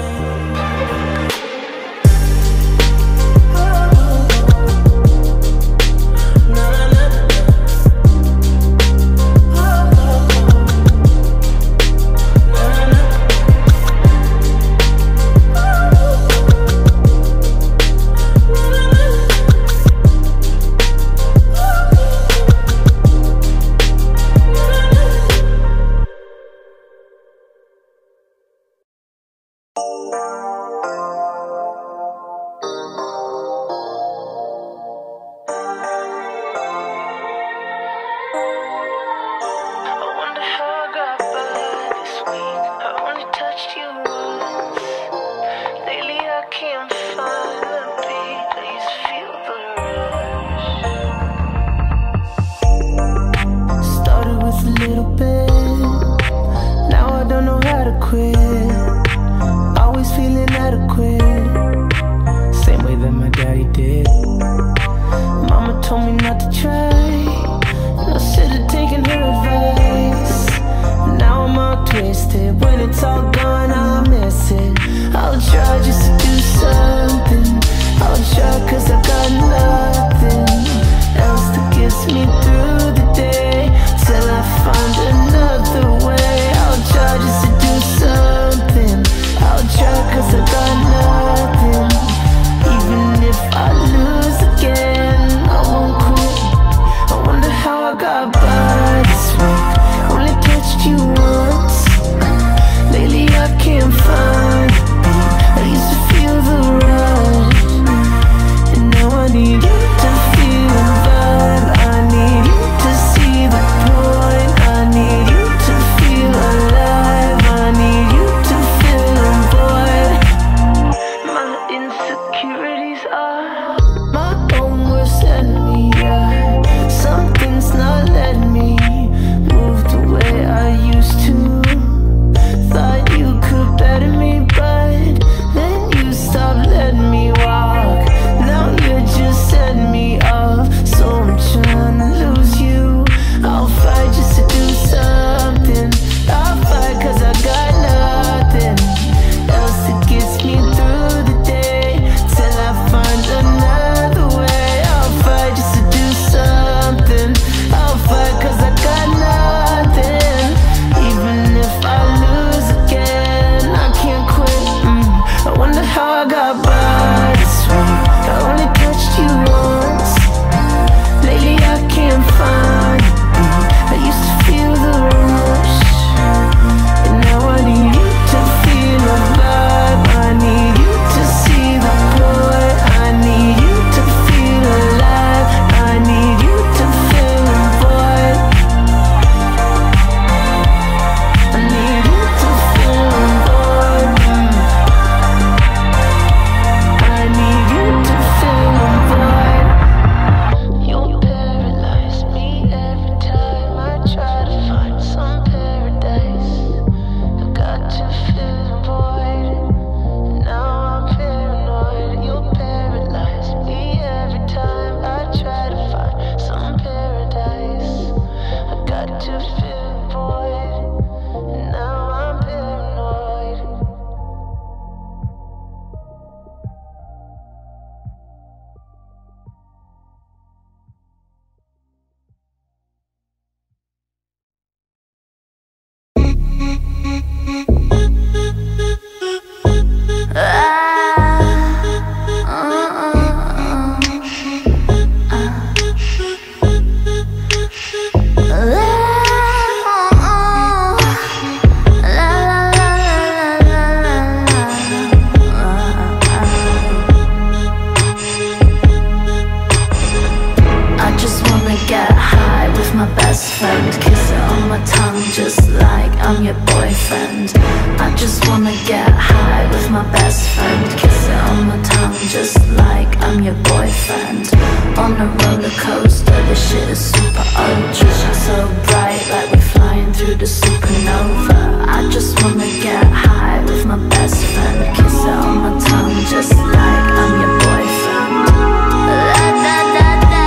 my best friend. Kiss it on my tongue just like I'm your boyfriend. On a roller coaster, this shit is super ultra. So bright like we're flying through the supernova. I just wanna get high with my best friend. Kiss it on my tongue just like I'm your boyfriend. La, da, da, da.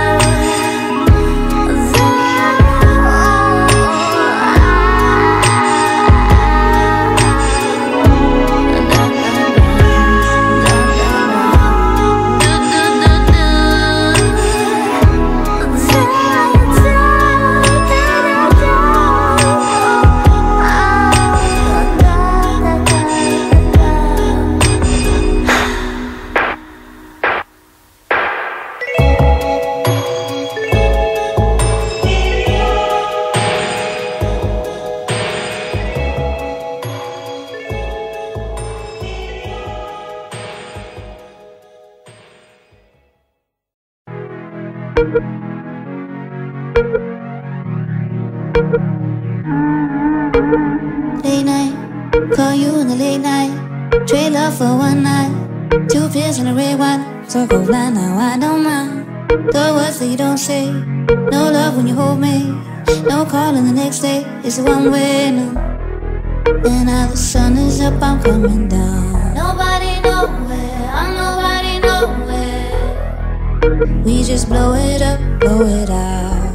Late night, call you in the late night. Trade love for one night. Two pills and a red wine. So go blind now, I don't mind. The words that you don't say. No love when you hold me. No calling the next day. It's a one way now. And now the sun is up, I'm coming down. Nobody nowhere, I'm nobody nowhere. We just blow it up, blow it out.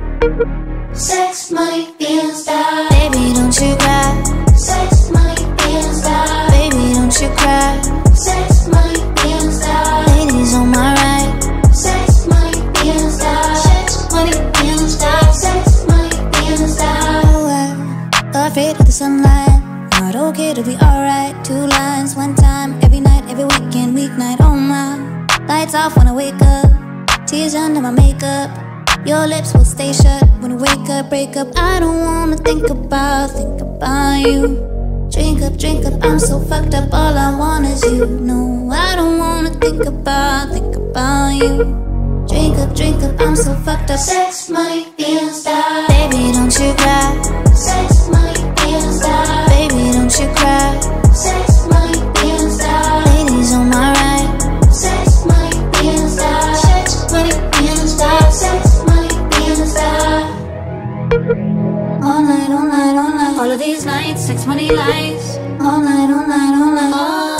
Sex, money, being style. Baby, don't you cry. Sex, money, being style. Baby, don't you cry. Sex, money, being style. Ladies on my right. Sex, money, being style. Sex, money, being style. Sex, money, being style. Oh, I'm afraid of the sunlight. Not okay to be alright. Two lines, one time, every night, every weekend, weeknight. Oh my, lights off when I wake up. Tears under my makeup. Your lips will stay shut when I wake up, break up. I don't wanna think about, think about you. Drink up, drink up, I'm so fucked up. All I want is you. No, I don't wanna think about, think about you. Drink up, drink up, I'm so fucked up. Sex, money, being style. Baby, don't you cry. Sex, money, being style. Baby, don't you cry. Sex, money, being style. Ladies on my right. Sex, money, being style. Sex, money, being style. Sex, money, being style. All night, all night, all night. All of these nights, sex, money, lies. All night, all night, all night.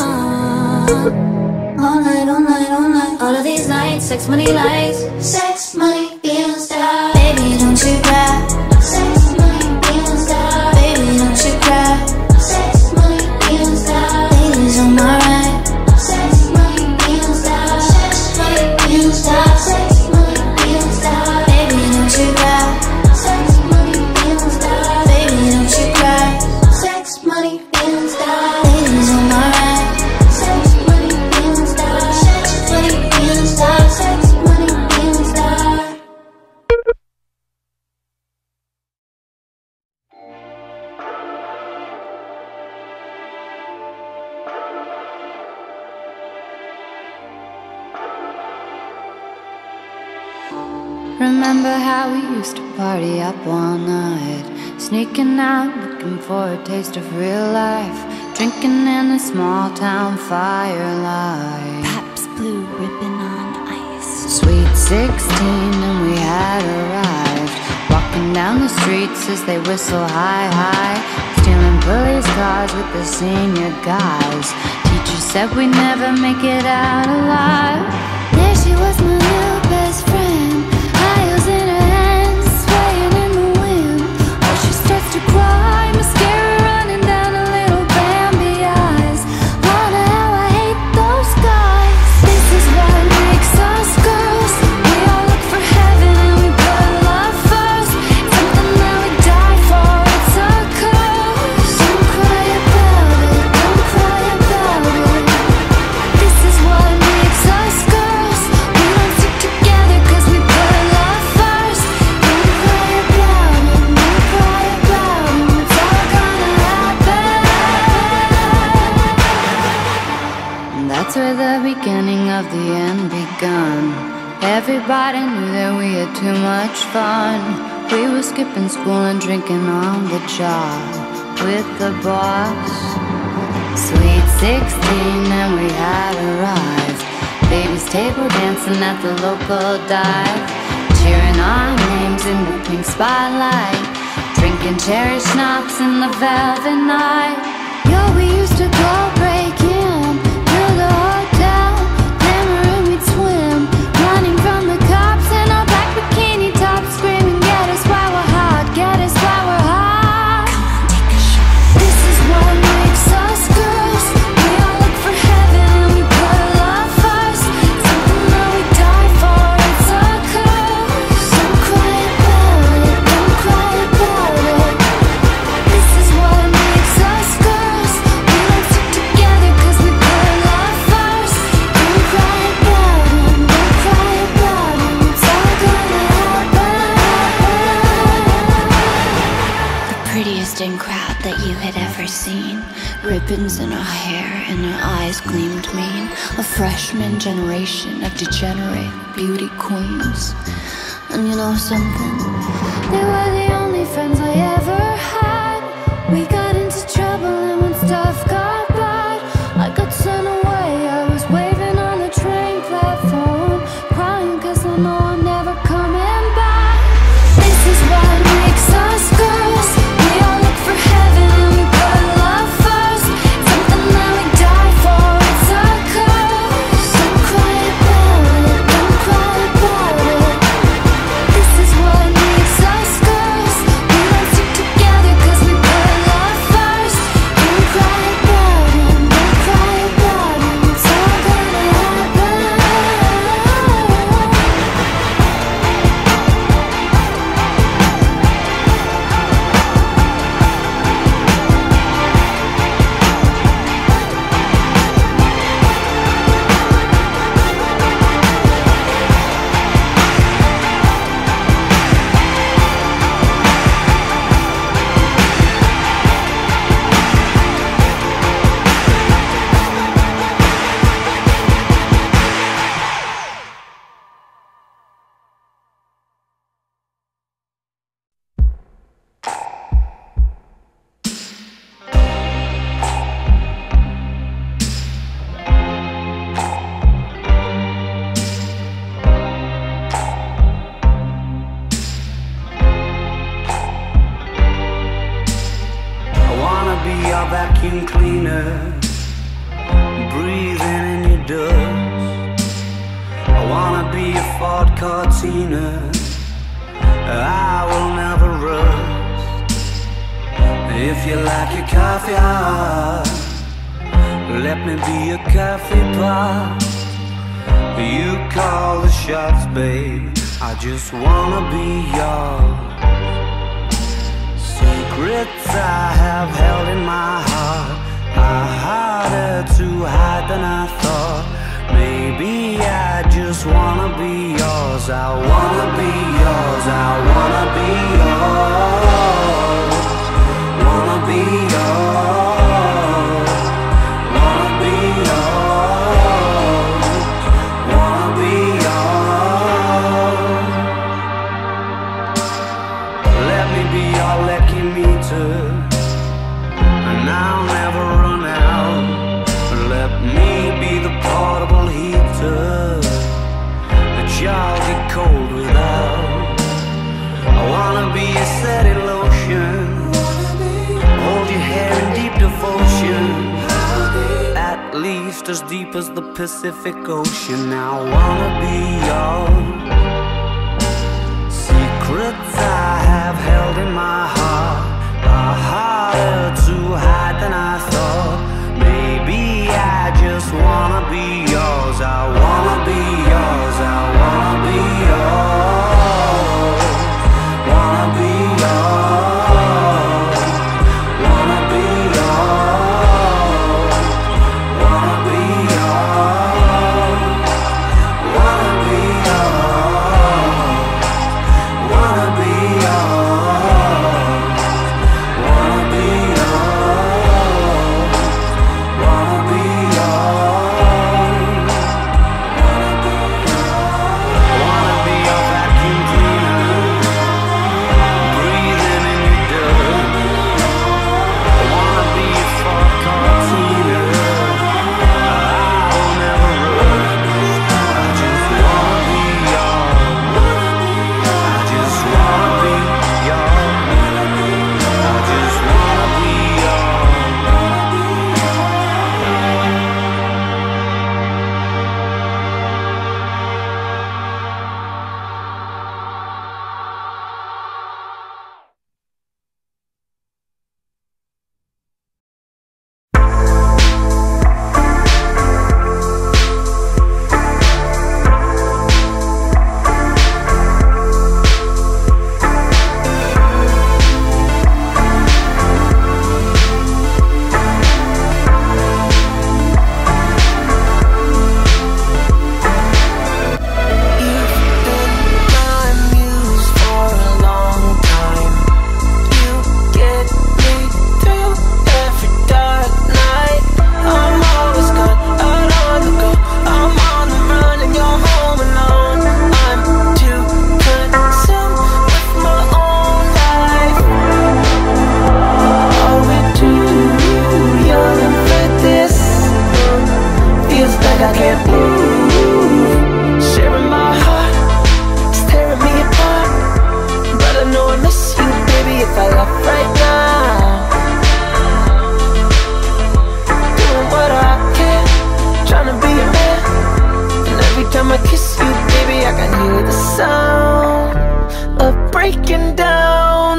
Oh. All night, all night, all night. All of these nights, sex, money, lies. Sex, money, being style. Baby, don't you cry. Sex, money, being style. Baby, don't you cry. Sex, money, being style. Ladies on my right. Sex, money, being style. Sex, money, being style. Sex, money, being style. Baby, don't you cry. Sex, money, being style. Baby, don't you cry. Sex, money, being style. Ladies on my right. Sex, money, being style. Sex, money, being style. Sex, money, being style. Remember how we used to party up all night, sneaking out, looking for a taste of real life, drinking in a small town firelight. Paps Blue Ribbon on Ice. Sweet sixteen and we had arrived, walking down the streets as they whistle hi hi, stealing police cars with the senior guys. Teacher said we'd never make it out alive. There she was, my new best friend. Heels in her hands, swaying in the wind. Oh, she starts to cry, mascara running down her little Bambi eyes. Wonder how I hate those guys. This is what makes us girls. We all look for heaven and we put love first. It's something that we die for, it's a curse. Don't cry about it, don't cry about it. This is what makes us girls. We don't stick together cause we put love first. Don't cry about it, don't cry about it. It's all gonna happen. And that's where the beginning of the end begun. Everybody knew that we had too much fun. We were skipping school and drinking on the job with the boss. Sweet Sixteen and we had arrived. Baby's table dancing at the local dive, cheering our names in the pink spotlight, drinking cherry schnapps in the velvet night. Yo, we used to go breaking to the hotel, hammering we'd swim, running from the cops in our black bikini tops, screaming, get us while we're hot, get us while we're hot. Come on, take a shot. This is what makes us girls. We all look for heaven and we put love first. Something that we die for, it's a curse. Don't cry about it, don't cry about it. This is what makes us girls. We don't stick together cause we put love first. Don't cry about it, don't cry about it. It's all gonna happen. The prettiest in crowd that you had ever seen, ribbons in her hair and her eyes gleamed mean. A freshman generation of degenerate beauty queens. And you know something? They were the only friends I ever had. We got into trouble and when stuff got bad, I got sent away. I was waving on the train platform, crying cause I know I'm never coming back. This is what makes us girls. We all look for heaven and we put love first. Something that we die for, it's a curse. Don't cry about it, don't cry about it. This is what makes us girls. We don't stick together cause we put love first. Don't cry about it, don't cry about it. It's all gonna happen. I wanna be your vacuum cleaner, breathing in your dust. I wanna be a Ford Cortina, I will never rust. If you like your coffee hot, let me be a coffee pot. You call the shots, babe, I just wanna be yours. Secrets I have held in my heart are harder to hide than I thought. Maybe I just wanna be yours. I wanna be yours. I wanna be yours. Wanna be yours. Wanna be yours. Wanna be yours. Let me be your lucky meter, and I'll never run out. Let me be the portable heater that y'all get cold without. I wanna be a setting lotion, hold your hair in deep devotion, at least as deep as the Pacific Ocean. I wanna be yours. Secrets I have held in my heart are harder to hide than I thought. Maybe I just wanna be yours. I wanna be yours. I wanna be yours. Wanna be yours. Wanna be yours. Wanna be yours. Wanna be yours. Wanna be yours. Wanna be yours. Wanna be yours. like I can't move. Sharing my heart, it's tearing me apart. But I know I miss you, baby, if I left right now. Doing what I can, trying to be a man. And every time I kiss you, baby, I can hear the sound of breaking down.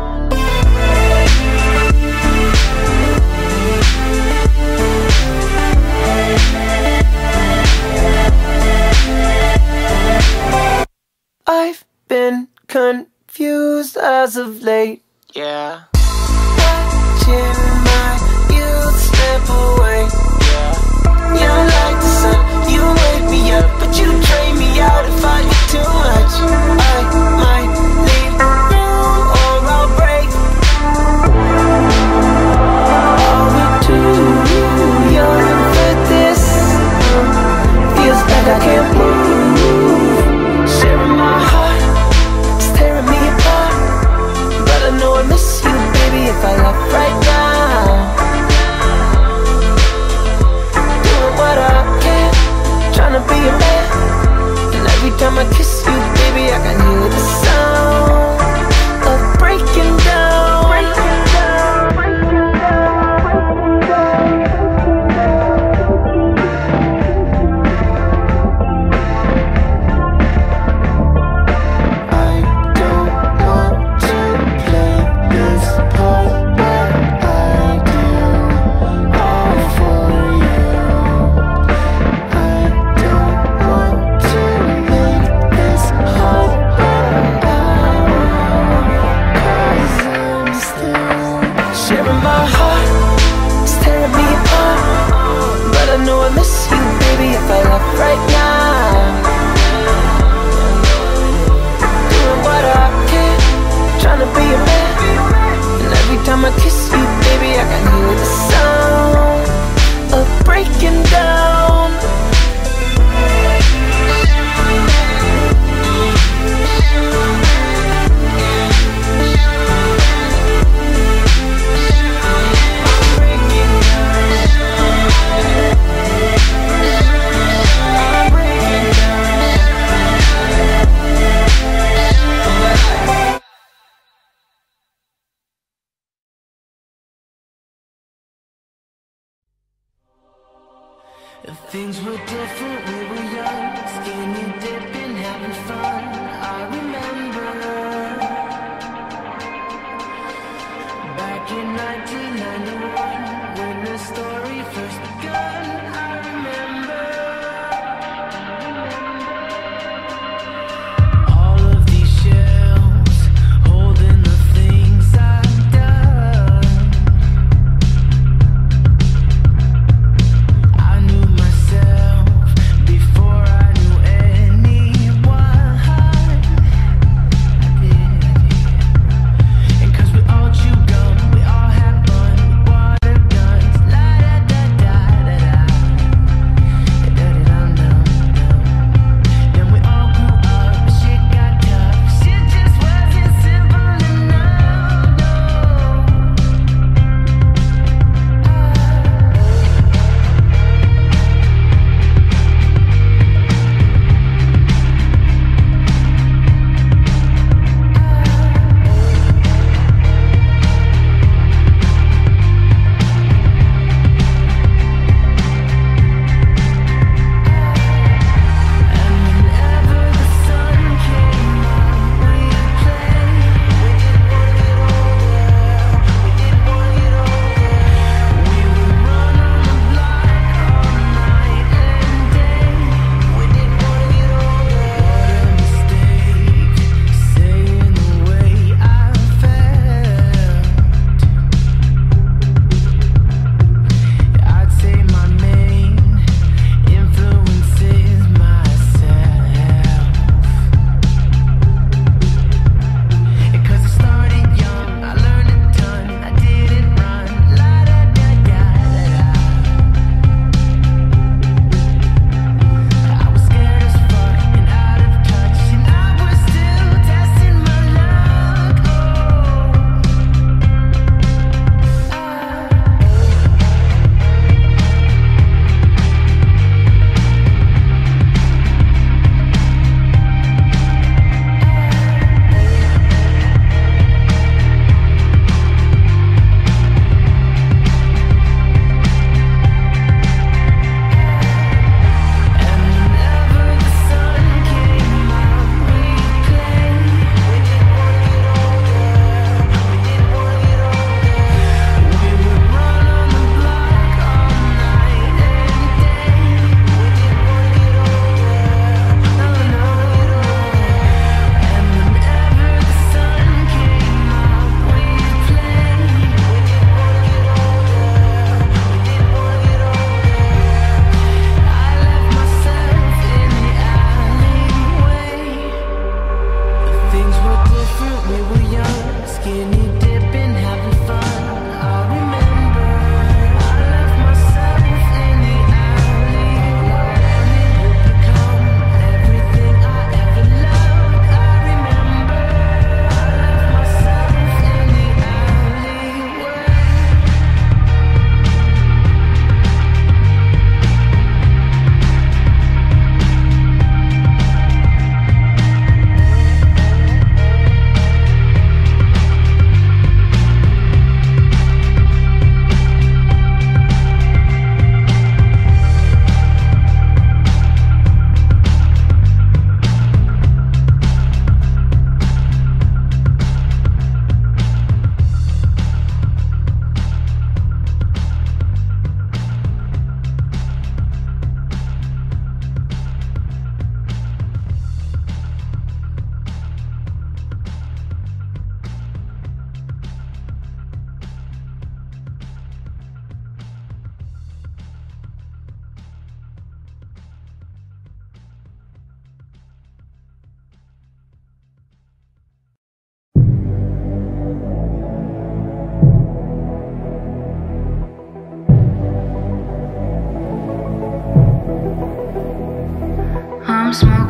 I've been confused as of late, yeah. Watching my youth slip away, yeah. Young like the sun, you wake me up, but you drain me out if I get too much. I might need room or I'll break. Are we too young for this? Feels like I can't move. Sharing my heart, it's tearing me apart. But I know I miss you, baby, if I left right now. Doing what I can, trying to be a man. And every time I kiss you, baby, I can hear the sound of breaking down. Breaking down, breaking down, breaking I don't want to play this part, but I do all for you. I don't want to make this hard, but I will, 'cause I'm still sharing my heart, it's tearing me apart. But I know I miss you, baby, if I left right now. Doing what I can, trying to be a man. And every time I kiss you, baby, I can hear the sound of breaking down. If things were different, we were young, skinny dipping, having fun. I remember back in nineteen ninety-one, when the story first begun. I remember all of these shells holding the things I've done. I knew myself before I knew anyone.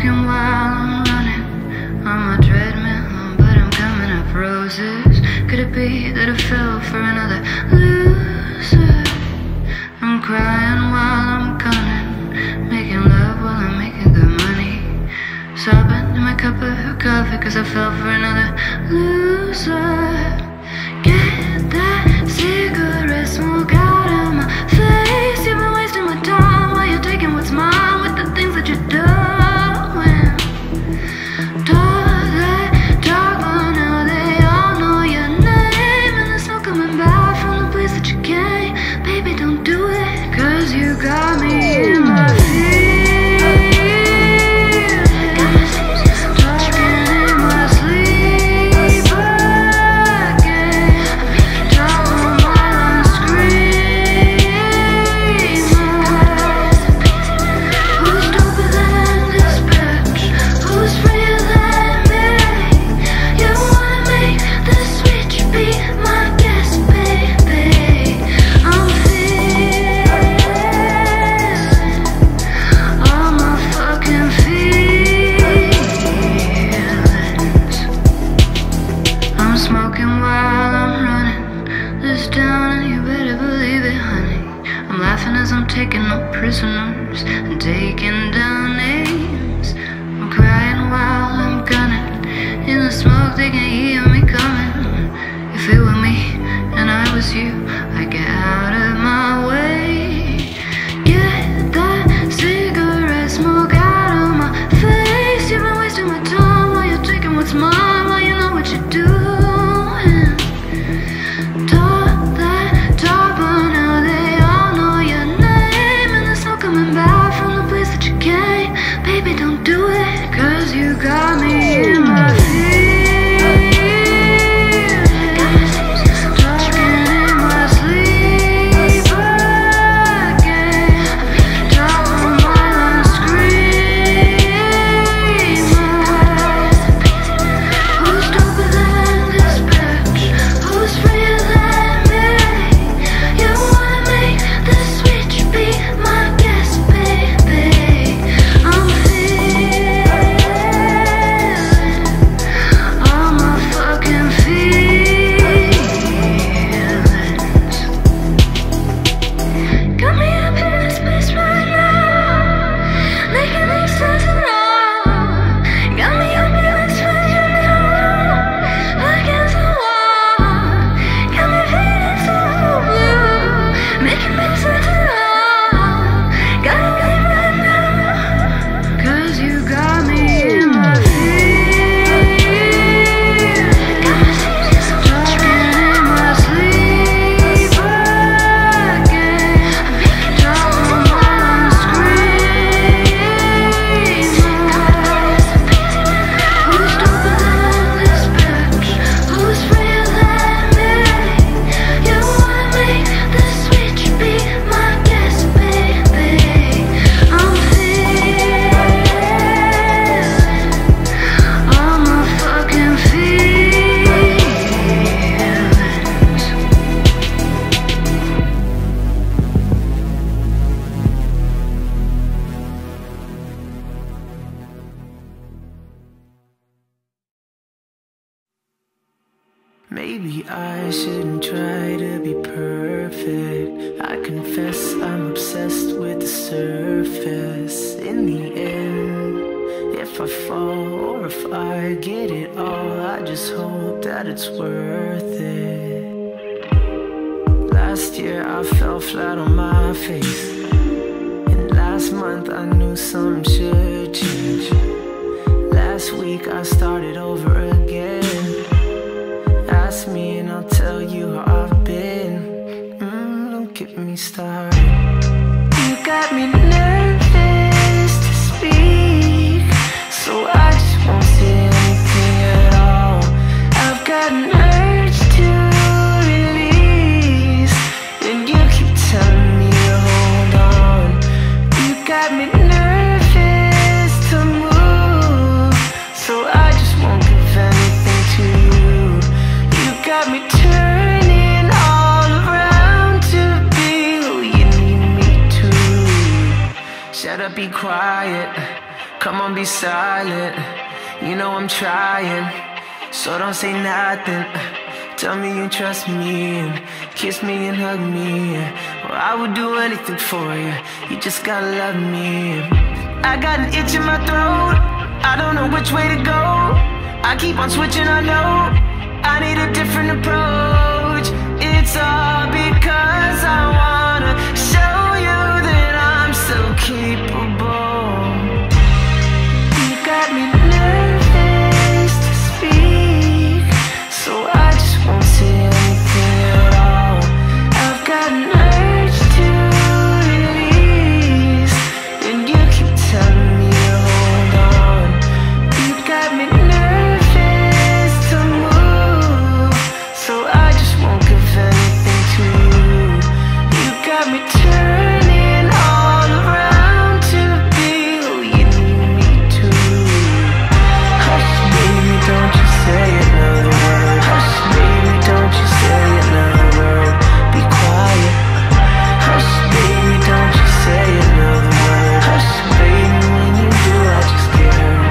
smoking while I'm running on my treadmill, but I'm coming up roses. Could it be that I fell for another loser? I'm crying while I'm gunning, making love while I'm making good money, sobbing in my cup of coffee cause I fell for another loser. Get that cigarette smoke out of my face. You've been wasting my time while you're taking what's mine with the things that you're doing. Talk that talk, but now they all know your name, and there's no coming back from the place that you came. Baby, don't do it, cause you got me in my feelings. Taking up prisoners and taking down names. I'm crying while I'm gunning in the smoke, they can hear me coming. If it were me and I was you, I'd get out of my way. Get that cigarette smoke out of my face. You've been wasting my time while you're taking what's mine, while you know what you're doing. Talk that talk, but now they all know your name, coming back from the place that you came. Baby, don't do it, cause you got me in my feelings. Talking in my sleep again. Top of my lungs screaming. Who's doper than this bitch? Who's freer than me? You wanna make the switch be my Maybe I shouldn't try to be perfect. I confess I'm obsessed with the surface. In the end, if I fall or if I get it all, I just hope that it's worth it. Last year I fell flat on my face, and last month I knew something should change. Last week I started over again. Ask me and I'll tell you how I've been. Mm, don't get me started. You got me nervous to speak, so I just won't say anything at all. I've got an urge to release, and you keep telling me to hold on. You got me nervous to move, so I just won't give anything to you. Got me turning all around to be who you need me to. Shut up, be quiet. Come on, be silent. You know I'm trying, so don't say nothing. Tell me you trust me and kiss me and hug me. Well, I would do anything for you. You just gotta love me. I got an itch in my throat. I don't know which way to go. I keep on switching, I know. I need a different approach. It's all because I wanna show you that I'm so capable. You got me nervous to speak, so I just won't say anything at all. I've got an urge to release, and you keep telling me to hold on. You got me nervous to move, so I just won't give anything to you. You got me turning all around to be who you need me to. Hush, baby, don't you say another word. Hush, baby, don't you say another word. Be quiet. Hush, baby, don't you say another word. Hush, baby, when you do, I just get hurt.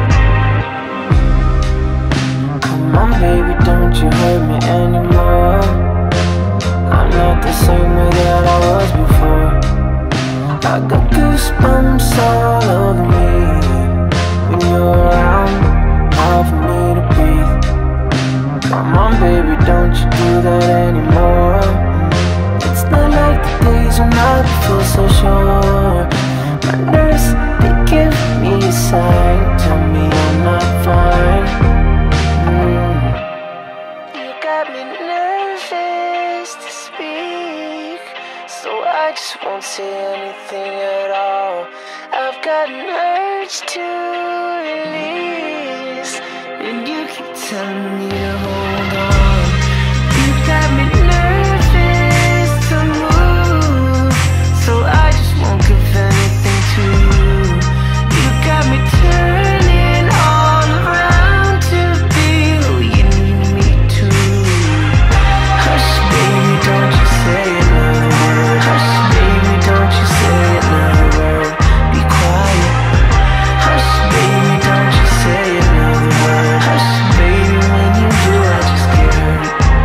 Come on, baby, don't you hurt me anymore. I'm not the same way that I was before. I got goosebumps all over me when you're around, hard for me to breathe. Come on, baby, don't you do that anymore. It's not like the days when I feel so sure. My nurse, they give me a sign, tell me I'm not fine. Mm. You got me nervous to speak, so I just won't say anything at all. I've got an urge to release, and you keep telling me to hold on. You got me nervous to move, so I just won't give anything to you. You got me turning all around to be who you need me to. Hush, baby, don't you say another word. Hush, baby, don't you say another word. Be quiet. Hush, baby, don't you say another word. Hush, baby, when you do, I just get hurt.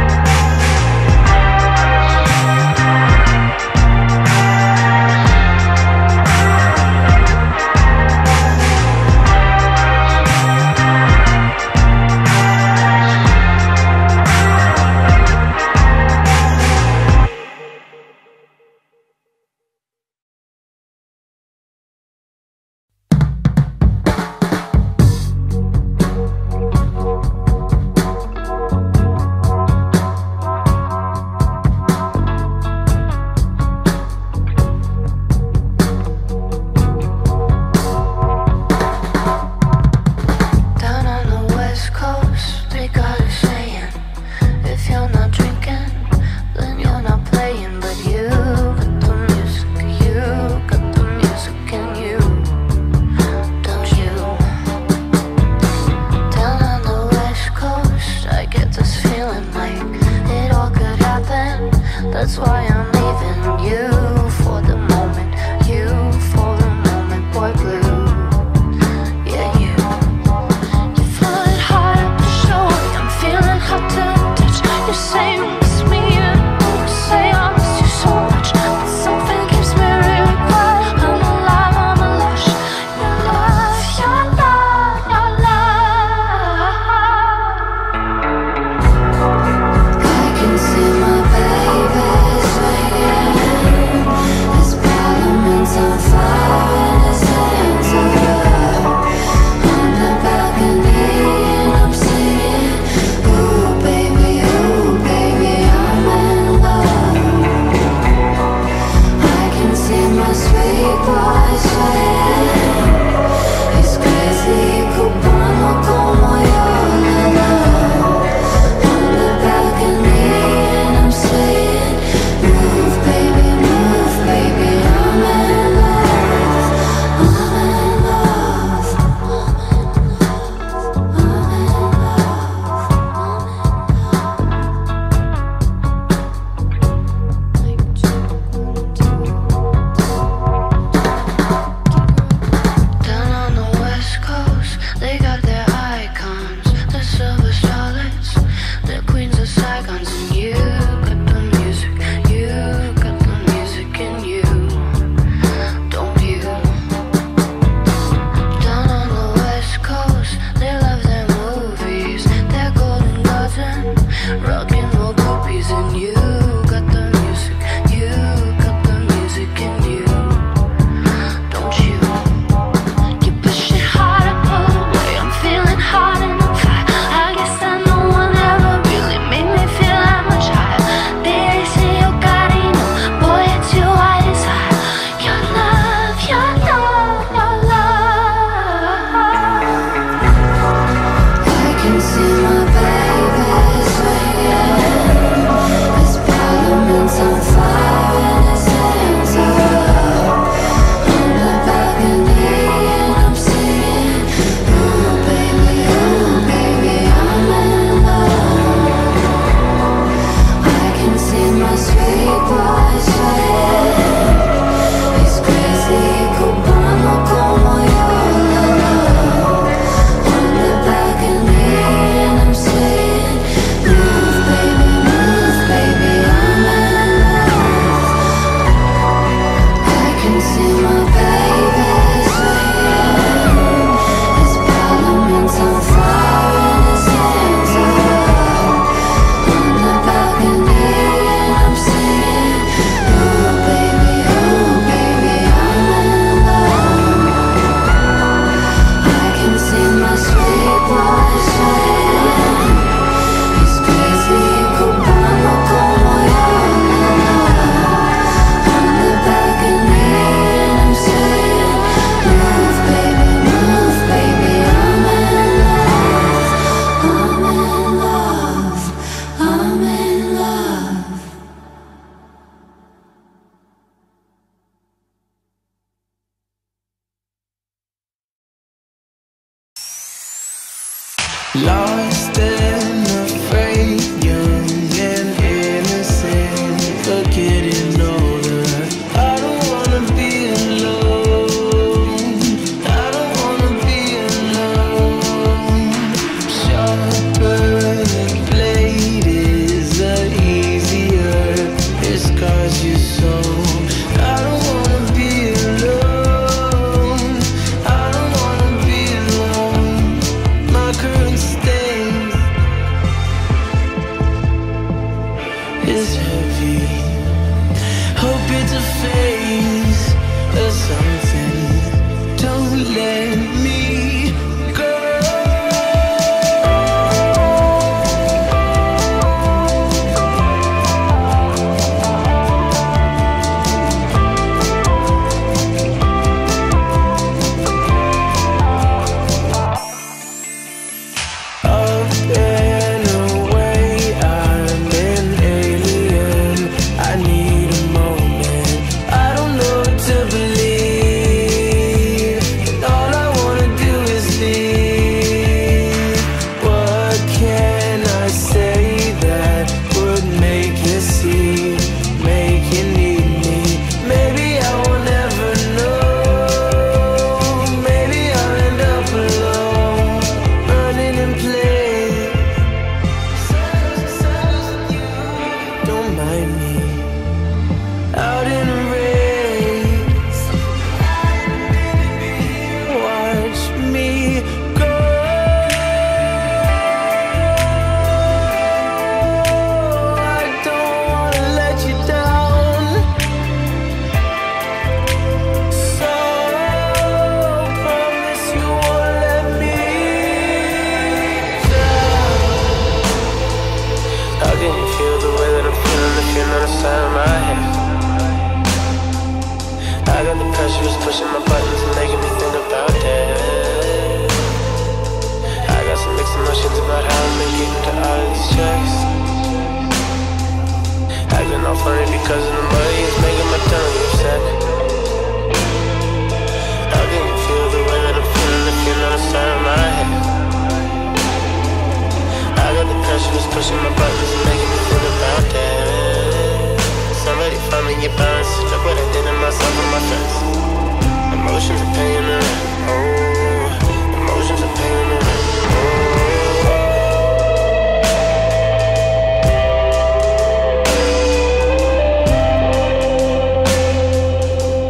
Down on the west coast, they got a saying, if you're not drinking, then you're not playing. But you got the music, you got the music in you, don't you? Down on the west coast, I get this feeling like it all could happen. That's why I'm leaving you for the moment, you for the moment, boy blue. Yeah, you. You fly high up the shore, I'm feeling hot to touch. You say you miss me, and you say I miss you so much, but something keeps me really quiet. I'm alive, I'm a lush. Your love, your love, your love. I can see my baby swinging. His parliament's on fire and his hands are up. On the balcony and I'm singing, ooh baby, ooh baby, I'm in love. I can see my sweet boy swaying. He's crazy, cubano como yo, la la. On the balcony and I'm swaying, move baby, move baby, I'm in love. I'm in love. I'm in love. Lost and afraid, young and innocent, but getting older. I don't wanna be alone. I don't wanna be alone. Sharper than blade is the easier it scars you so. I don't wanna be alone. I don't wanna be alone. My current state is heavy. Hope it's a phase or something. Don't let me go. Up and away, I'm an alien. I need a moment. I don't know what to believe, and all I wanna do is leave. What can I say that would make you see, make you need me? Maybe I will never know. Maybe I'll end up alone, running in place. Don't mind me, out in a race. Watch me go. I don't wanna let you down, so promise you won't let me down. How can you feel the way that I'm feeling if you're not a sign of my head? I got the pressure, it's pushing my buttons and making me think about that. I got some mixed emotions about how I'm getting to all of these checks. Acting all funny because of the money is making my tongue upset. How can you feel the way that I'm feeling if you're not a sign of my head? I got the pressure, it's pushing my buttons and making me think about that. Somebody find me your balance. Look what I did to myself and my friends. Emotions are paying the rent. Oh, emotions are paying the rent. Oh.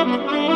Thank you.